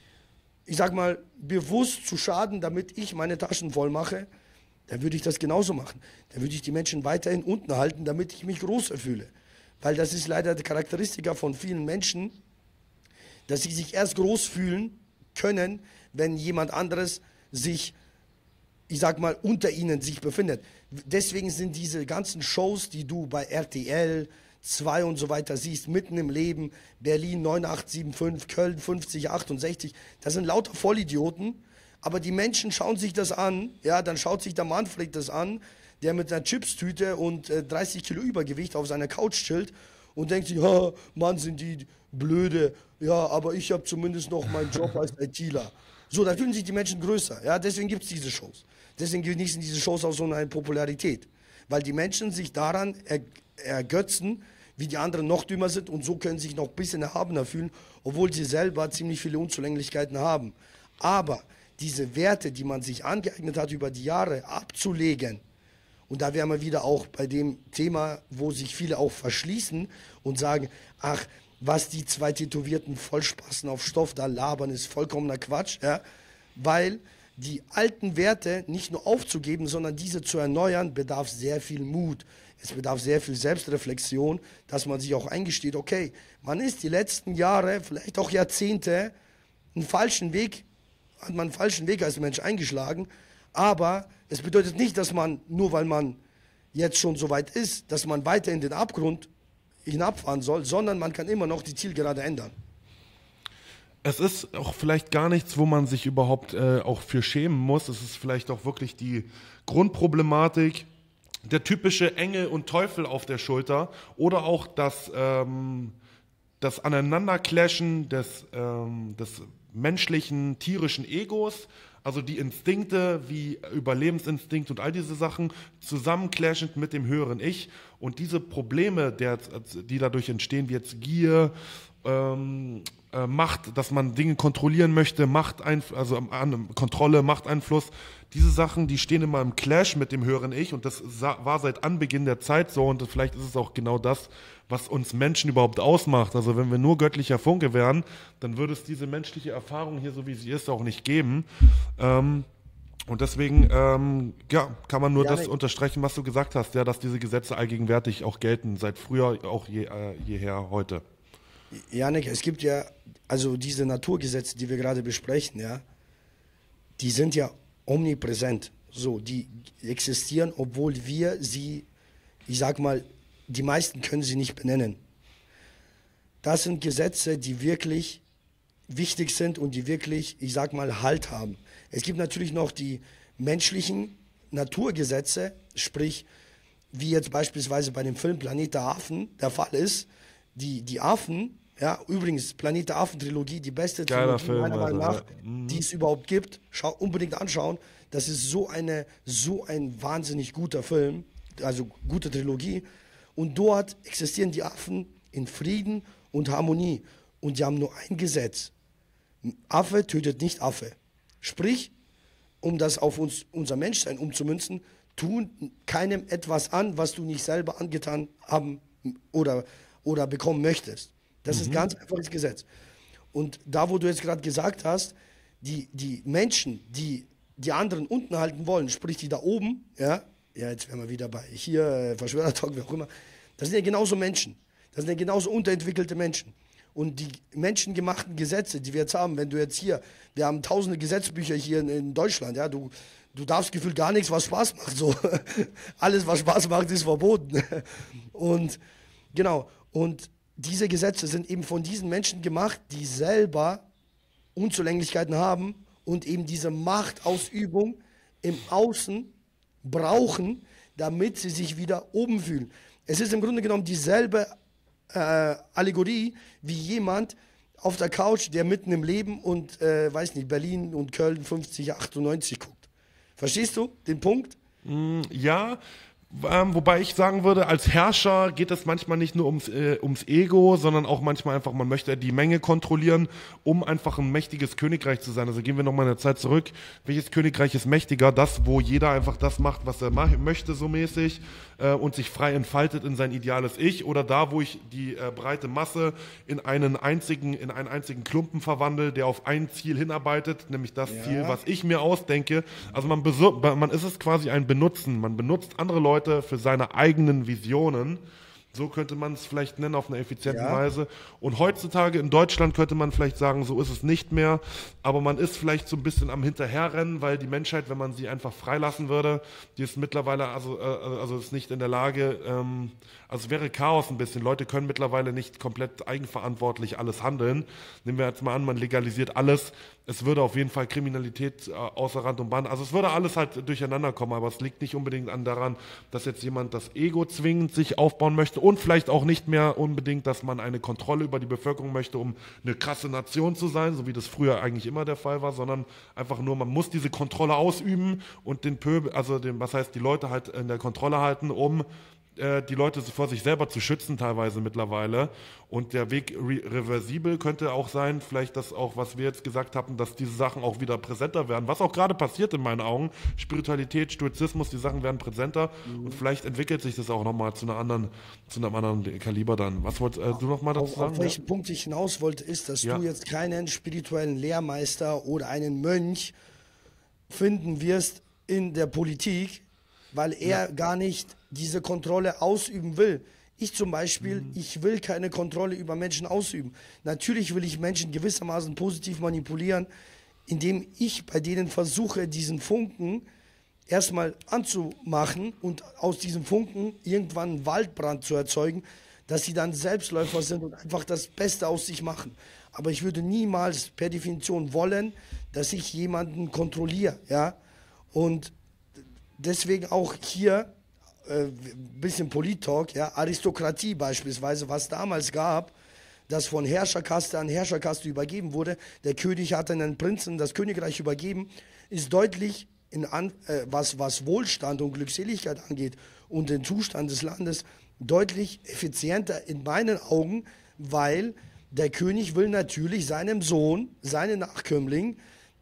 ich sag mal, bewusst zu schaden, damit ich meine Taschen voll mache, dann würde ich das genauso machen. Dann würde ich die Menschen weiterhin unten halten, damit ich mich größer fühle. Weil das ist leider die Charakteristika von vielen Menschen, dass sie sich erst groß fühlen, können, wenn jemand anderes sich, ich sag mal, unter ihnen sich befindet. Deswegen sind diese ganzen Shows, die du bei R T L zwei und so weiter siehst, mitten im Leben, Berlin neun acht sieben fünf, Köln fünfzig achtundsechzig, das sind lauter Vollidioten, aber die Menschen schauen sich das an, ja, dann schaut sich der Manfred das an, der mit einer Chipstüte und äh, dreißig Kilo Übergewicht auf seiner Couch chillt und denkt sich, ha, Mann, sind die blöde, ja, aber ich habe zumindest noch meinen Job als ITler. So, da fühlen sich die Menschen größer, ja, deswegen gibt es diese Shows. Deswegen genießen diese Shows auch so eine Popularität, weil die Menschen sich daran er, ergötzen, wie die anderen noch dümmer sind und so können sich noch ein bisschen erhabener fühlen, obwohl sie selber ziemlich viele Unzulänglichkeiten haben. Aber diese Werte, die man sich angeeignet hat, über die Jahre abzulegen, und da wären wir wieder auch bei dem Thema, wo sich viele auch verschließen und sagen, ach, was die zwei tätowierten Vollspasten auf Stoff da labern, ist vollkommener Quatsch, ja? Weil die alten Werte nicht nur aufzugeben, sondern diese zu erneuern, bedarf sehr viel Mut. Es bedarf sehr viel Selbstreflexion, dass man sich auch eingesteht, okay, man ist die letzten Jahre, vielleicht auch Jahrzehnte, einen falschen Weg, hat man einen falschen Weg als Mensch eingeschlagen, aber es bedeutet nicht, dass man, nur weil man jetzt schon so weit ist, dass man weiter in den Abgrund hinabfahren soll, sondern man kann immer noch die Zielgerade ändern. Es ist auch vielleicht gar nichts, wo man sich überhaupt äh, auch für schämen muss. Es ist vielleicht auch wirklich die Grundproblematik, der typische Engel und Teufel auf der Schulter oder auch das, ähm, das Aneinanderclashen des, ähm, des menschlichen, tierischen Egos, also die Instinkte wie Überlebensinstinkt und all diese Sachen zusammenclashend mit dem höheren Ich und diese Probleme, der, die dadurch entstehen, wie jetzt Gier, ähm, äh, Macht, dass man Dinge kontrollieren möchte, Machteinfluss, also an, Kontrolle, Machteinfluss, diese Sachen, die stehen immer im Clash mit dem höheren Ich und das war seit Anbeginn der Zeit so und vielleicht ist es auch genau das, was uns Menschen überhaupt ausmacht. Also wenn wir nur göttlicher Funke wären, dann würde es diese menschliche Erfahrung hier, so wie sie ist, auch nicht geben. Ähm, und deswegen ähm, ja, kann man nur ja, das unterstreichen, was du gesagt hast, ja, dass diese Gesetze allgegenwärtig auch gelten, seit früher auch je, äh, jeher heute. Janik, es gibt ja, also diese Naturgesetze, die wir gerade besprechen, ja, die sind ja omnipräsent. So, die existieren, obwohl wir sie, ich sag mal, die meisten können sie nicht benennen. Das sind Gesetze, die wirklich wichtig sind und die wirklich, ich sag mal, Halt haben. Es gibt natürlich noch die menschlichen Naturgesetze, sprich, wie jetzt beispielsweise bei dem Film Planet der Affen der Fall ist, die, die Affen, ja, übrigens, Planet der Affen-Trilogie, die beste Geiler Trilogie Film, meiner Meinung nach, also, ja. mhm. die es überhaupt gibt. Schau, unbedingt anschauen. Das ist so eine, so ein wahnsinnig guter Film, also gute Trilogie. Und dort existieren die Affen in Frieden und Harmonie. Und die haben nur ein Gesetz. Affe tötet nicht Affe. Sprich, um das auf uns, unser Menschsein umzumünzen, tun keinem etwas an, was du nicht selber angetan haben oder, oder bekommen möchtest. Das mhm. ist ganz einfaches Gesetz. Und da, wo du jetzt gerade gesagt hast, die, die Menschen, die die anderen unten halten wollen, sprich die da oben, ja, ja, jetzt wären wir wieder bei hier, äh, Verschwörertalk, wie auch immer, das sind ja genauso Menschen. Das sind ja genauso unterentwickelte Menschen. Und die menschengemachten Gesetze, die wir jetzt haben, wenn du jetzt hier, wir haben tausende Gesetzbücher hier in, in Deutschland, ja, du, du darfst gefühlt gar nichts, was Spaß macht, so. Alles, was Spaß macht, ist verboten. Und, genau, und diese Gesetze sind eben von diesen Menschen gemacht, die selber Unzulänglichkeiten haben und eben diese Machtausübung im Außen brauchen, damit sie sich wieder oben fühlen. Es ist im Grunde genommen dieselbe äh, Allegorie wie jemand auf der Couch, der mitten im Leben und, äh, weiß nicht, Berlin und Köln fünfzig achtundneunzig guckt. Verstehst du den Punkt? Mm, ja, Ähm, wobei ich sagen würde, als Herrscher geht es manchmal nicht nur ums, äh, ums Ego, sondern auch manchmal einfach, man möchte die Menge kontrollieren, um einfach ein mächtiges Königreich zu sein. Also gehen wir nochmal in der Zeit zurück. Welches Königreich ist mächtiger? Das, wo jeder einfach das macht, was er ma- möchte, so mäßig, äh, und sich frei entfaltet in sein ideales Ich, oder da, wo ich die äh, breite Masse in einen einzigen, in einen einzigen Klumpen verwandle, der auf ein Ziel hinarbeitet, nämlich das Ja. Ziel, was ich mir ausdenke. Also man, besu- man ist es quasi ein Benutzen. Man benutzt andere Leute für seine eigenen Visionen. So könnte man es vielleicht nennen, auf eine effiziente Ja. Weise. Und heutzutage in Deutschland könnte man vielleicht sagen, so ist es nicht mehr. Aber man ist vielleicht so ein bisschen am Hinterherrennen, weil die Menschheit, wenn man sie einfach freilassen würde, die ist mittlerweile, also, äh, also ist nicht in der Lage, ähm, also es wäre Chaos ein bisschen. Leute können mittlerweile nicht komplett eigenverantwortlich alles handeln. Nehmen wir jetzt mal an, man legalisiert alles. Es würde auf jeden Fall Kriminalität äh, außer Rand und Band, also es würde alles halt durcheinander kommen, aber es liegt nicht unbedingt an daran, dass jetzt jemand das Ego zwingend sich aufbauen möchte und vielleicht auch nicht mehr unbedingt, dass man eine Kontrolle über die Bevölkerung möchte, um eine krasse Nation zu sein, so wie das früher eigentlich immer der Fall war, sondern einfach nur, man muss diese Kontrolle ausüben und den Pöbel, also den, was heißt, die Leute halt in der Kontrolle halten, um äh, die Leute vor sich selber zu schützen teilweise mittlerweile. Und der Weg re reversibel könnte auch sein, vielleicht das auch, was wir jetzt gesagt haben, dass diese Sachen auch wieder präsenter werden, was auch gerade passiert in meinen Augen. Spiritualität, Stoizismus, die Sachen werden präsenter mhm. und vielleicht entwickelt sich das auch nochmal zu einer anderen, zu einem anderen Kaliber dann. Was wolltest äh, du nochmal dazu auf, sagen? Auf welchen ja. Punkt ich hinaus wollte, ist, dass ja. du jetzt keinen spirituellen Lehrmeister oder einen Mönch finden wirst in der Politik, weil er ja. gar nicht diese Kontrolle ausüben will. Ich zum Beispiel, mhm. ich will keine Kontrolle über Menschen ausüben. Natürlich will ich Menschen gewissermaßen positiv manipulieren, indem ich bei denen versuche, diesen Funken erstmal anzumachen und aus diesem Funken irgendwann einen Waldbrand zu erzeugen, dass sie dann Selbstläufer sind und einfach das Beste aus sich machen. Aber ich würde niemals per Definition wollen, dass ich jemanden kontrolliere. Ja? Und deswegen auch hier ein äh, bisschen Polit-Talk, ja, Aristokratie beispielsweise, was damals gab, das von Herrscherkaste an Herrscherkaste übergeben wurde. Der König hat einen Prinzen das Königreich übergeben, ist deutlich, in an, äh, was, was Wohlstand und Glückseligkeit angeht und den Zustand des Landes, deutlich effizienter in meinen Augen, weil der König will natürlich seinem Sohn, seinen Nachkömmling,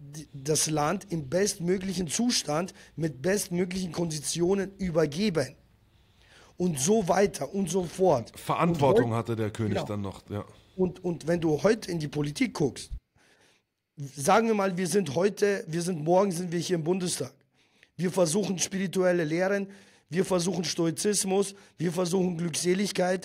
das Land im bestmöglichen Zustand mit bestmöglichen Konditionen übergeben. Und so weiter und so fort. Verantwortung heute, hatte der König genau. dann noch. Ja. Und, und wenn du heute in die Politik guckst, sagen wir mal, wir sind heute, wir sind morgen, sind wir hier im Bundestag. Wir versuchen spirituelle Lehren, wir versuchen Stoizismus, wir versuchen Glückseligkeit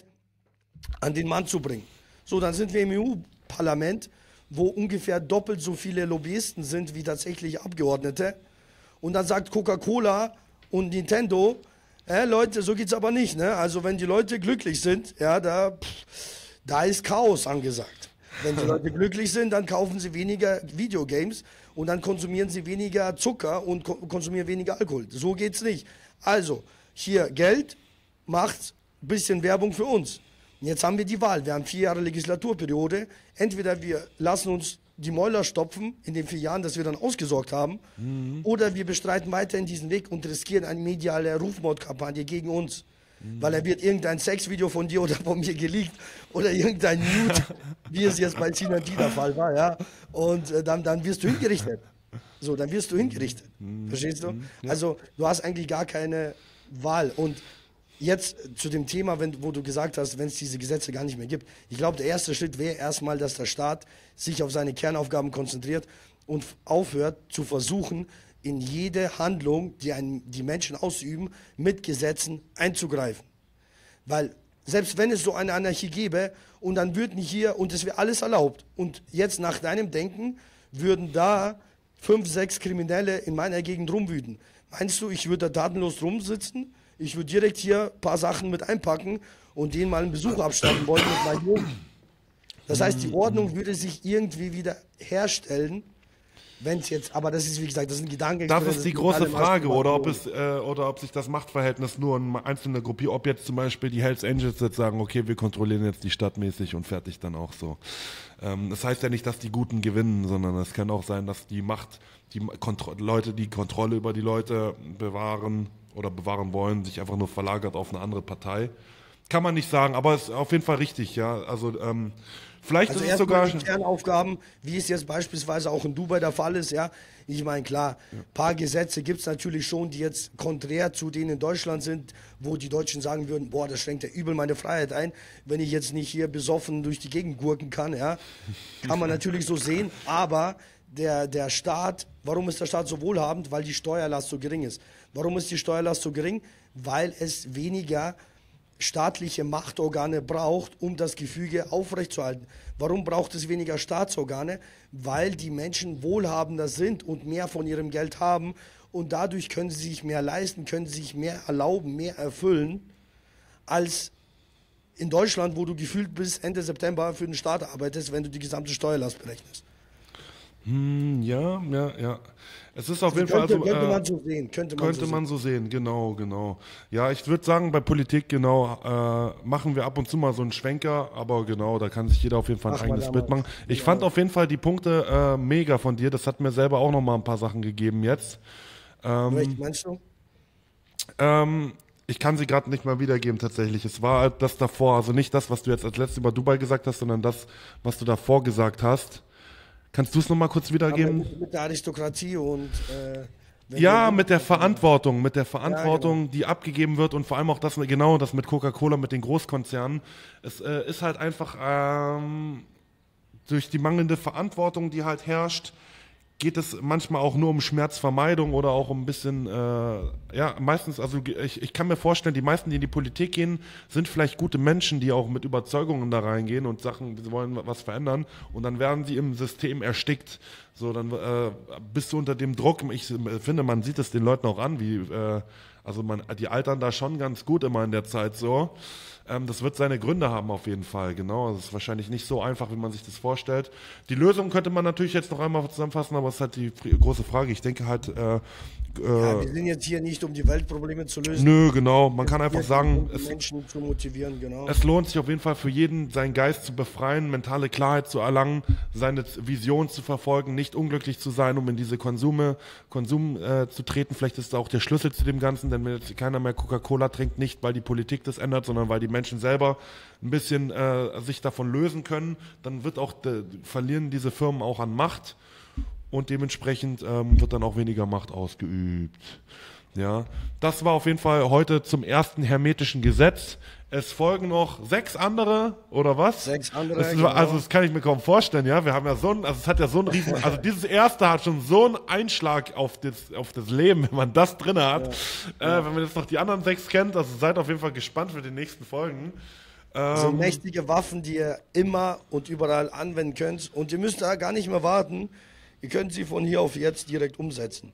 an den Mann zu bringen. So, dann sind wir im E U-Parlament, wo ungefähr doppelt so viele Lobbyisten sind wie tatsächlich Abgeordnete. Und dann sagt Coca-Cola und Nintendo, äh, Leute, so geht's aber nicht. Ne? Also wenn die Leute glücklich sind, ja, da, pff, da ist Chaos angesagt. Wenn die Leute glücklich sind, dann kaufen sie weniger Videogames und dann konsumieren sie weniger Zucker und ko konsumieren weniger Alkohol. So geht's nicht. Also, hier Geld macht ein bisschen Werbung für uns. Jetzt haben wir die Wahl. Wir haben vier Jahre Legislaturperiode. Entweder wir lassen uns die Mäuler stopfen in den vier Jahren, dass wir dann ausgesorgt haben, mhm. oder wir bestreiten weiterhin diesen Weg und riskieren eine mediale Rufmordkampagne gegen uns. Mhm. Weil er wird irgendein Sexvideo von dir oder von mir geleakt oder irgendein Nude, wie es jetzt bei Sinan der Fall war, ja. Und äh, dann, dann wirst du hingerichtet. So, dann wirst du hingerichtet. Mhm. Verstehst du? Mhm. Ja. Also, du hast eigentlich gar keine Wahl. Und jetzt zu dem Thema, wenn, wo du gesagt hast, wenn es diese Gesetze gar nicht mehr gibt. Ich glaube, der erste Schritt wäre erstmal, dass der Staat sich auf seine Kernaufgaben konzentriert und aufhört zu versuchen, in jede Handlung, die ein, die Menschen ausüben, mit Gesetzen einzugreifen. Weil selbst wenn es so eine Anarchie gäbe und dann würden hier, und es wäre alles erlaubt, und jetzt nach deinem Denken würden da fünf, sechs Kriminelle in meiner Gegend rumwüten. Meinst du, ich würde da tatenlos rumsitzen? Ich würde direkt hier ein paar Sachen mit einpacken und denen mal einen Besuch abstatten wollen mit meinem Jungen. Das heißt, die Ordnung würde sich irgendwie wieder herstellen, wenn es jetzt, aber das ist, wie gesagt, das sind Gedanken. Das ist die große Frage, oder ob es, äh, oder ob sich das Machtverhältnis nur in einzelne Gruppe, ob jetzt zum Beispiel die Hells Angels jetzt sagen, okay, wir kontrollieren jetzt die Stadt mäßig und fertig dann auch so. Ähm, das heißt ja nicht, dass die Guten gewinnen, sondern es kann auch sein, dass die Macht, die Kontro Leute, die Kontrolle über die Leute bewahren oder bewahren wollen, sich einfach nur verlagert auf eine andere Partei. Kann man nicht sagen, aber es ist auf jeden Fall richtig, ja. Also ähm, vielleicht also ist es sogar die Kernaufgaben, wie es jetzt beispielsweise auch in Dubai der Fall ist, ja. Ich meine, klar, ein ja. paar Gesetze gibt es natürlich schon, die jetzt konträr zu denen in Deutschland sind, wo die Deutschen sagen würden, boah, das schränkt ja übel meine Freiheit ein, wenn ich jetzt nicht hier besoffen durch die Gegend gurken kann, ja. Kann man natürlich so sehen, aber der, der Staat, warum ist der Staat so wohlhabend? Weil die Steuerlast so gering ist. Warum ist die Steuerlast so gering? Weil es weniger staatliche Machtorgane braucht, um das Gefüge aufrechtzuerhalten. Warum braucht es weniger Staatsorgane? Weil die Menschen wohlhabender sind und mehr von ihrem Geld haben und dadurch können sie sich mehr leisten, können sie sich mehr erlauben, mehr erfüllen, als in Deutschland, wo du gefühlt bis Ende September für den Staat arbeitest, wenn du die gesamte Steuerlast berechnest. Hm, ja, ja, ja. Es ist auf Also jeden könnte, Fall, also, könnte äh, man so sehen, könnte man könnte so man sehen. so sehen, genau, genau. Ja, ich würde sagen, bei Politik, genau, äh, machen wir ab und zu mal so einen Schwenker, aber genau, da kann sich jeder auf jeden Fall ein Mach mal eigenes da Bild mal. machen. Ich Genau. fand auf jeden Fall die Punkte äh, mega von dir, das hat mir selber auch nochmal ein paar Sachen gegeben jetzt. Recht, meinst du? Ähm, ich kann sie gerade nicht mal wiedergeben tatsächlich. Es war halt das davor, also nicht das, was du jetzt als letztes über Dubai gesagt hast, sondern das, was du davor gesagt hast. Kannst du es nochmal kurz Aber wiedergeben? mit, mit der Aristokratie und äh, wenn Ja, wir- mit der Verantwortung, mit der Verantwortung, die abgegeben wird und vor allem auch das, genau, das mit Coca-Cola, mit den Großkonzernen. Es äh, ist halt einfach ähm, durch die mangelnde Verantwortung, die halt herrscht, geht es manchmal auch nur um Schmerzvermeidung oder auch um ein bisschen, äh, ja, meistens, also ich, ich kann mir vorstellen, die meisten, die in die Politik gehen, sind vielleicht gute Menschen, die auch mit Überzeugungen da reingehen und Sachen, sie wollen was verändern und dann werden sie im System erstickt. So, dann äh, bist du unter dem Druck. Ich finde, man sieht es den Leuten auch an, wie, äh, also man, die altern da schon ganz gut immer in der Zeit so. Ähm, das wird seine Gründe haben auf jeden Fall, genau. Das ist wahrscheinlich nicht so einfach, wie man sich das vorstellt. Die Lösung könnte man natürlich jetzt noch einmal zusammenfassen, aber es ist halt die große Frage. Ich denke halt, äh, ja, äh, wir sind jetzt hier nicht, um die Weltprobleme zu lösen. nö, genau. Man kann Wir einfach sind sagen, um die es, Menschen zu motivieren, genau. es lohnt sich auf jeden Fall für jeden, seinen Geist zu befreien, mentale Klarheit zu erlangen, seine Vision zu verfolgen, nicht unglücklich zu sein, um in diese Konsume, Konsum äh, zu treten. Vielleicht ist das auch der Schlüssel zu dem Ganzen, denn wenn jetzt keiner mehr Coca-Cola trinkt, nicht weil die Politik das ändert, sondern weil die Menschen selber ein bisschen äh, sich davon lösen können, dann wird auch de, verlieren diese Firmen auch an Macht und dementsprechend ähm, wird dann auch weniger Macht ausgeübt. Ja, das war auf jeden Fall heute zum ersten hermetischen Gesetz. Es folgen noch sechs andere, oder was? Sechs andere, Das ist, genau. Also das kann ich mir kaum vorstellen, ja. Wir haben ja so ein, also es hat ja so einen riesen, also dieses erste hat schon so einen Einschlag auf das, auf das Leben, wenn man das drin hat. Äh, wenn man jetzt noch die anderen sechs kennt, also seid auf jeden Fall gespannt für die nächsten Folgen. Das sind mächtige Waffen, die ihr immer und überall anwenden könnt. Und ihr müsst da gar nicht mehr warten. Ihr könnt sie von hier auf jetzt direkt umsetzen.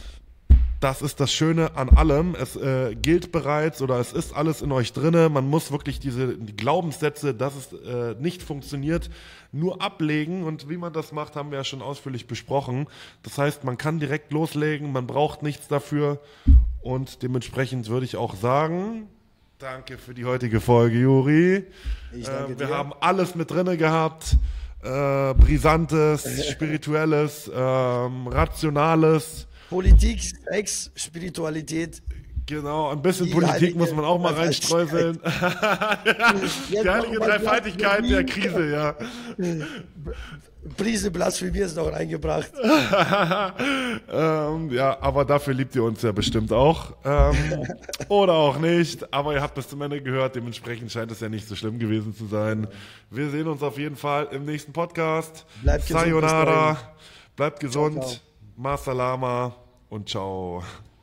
Das ist das Schöne an allem. Es äh, gilt bereits oder es ist alles in euch drinne. Man muss wirklich diese die Glaubenssätze, dass es äh, nicht funktioniert, nur ablegen. Und wie man das macht, haben wir ja schon ausführlich besprochen. Das heißt, man kann direkt loslegen, man braucht nichts dafür. Und dementsprechend würde ich auch sagen, danke für die heutige Folge, Juri. Ich danke äh, wir dir. haben alles mit drinne gehabt. Äh, Brisantes, Spirituelles, ähm, Rationales. Politik, Sex, Spiritualität. Genau, ein bisschen Die Politik heilige muss man auch mal Dreifaltigkeit. reinstreuseln. Die heilige Dreifaltigkeit der Krise, ja. Prise Blasphemie ist noch reingebracht. ähm, ja, aber dafür liebt ihr uns ja bestimmt auch. Ähm, oder auch nicht, aber ihr habt bis zum Ende gehört, dementsprechend scheint es ja nicht so schlimm gewesen zu sein. Wir sehen uns auf jeden Fall im nächsten Podcast. Bleibt gesund, bis Sayonara, dahin. bleibt gesund, Ciao, ciao. Ma Salama und ciao.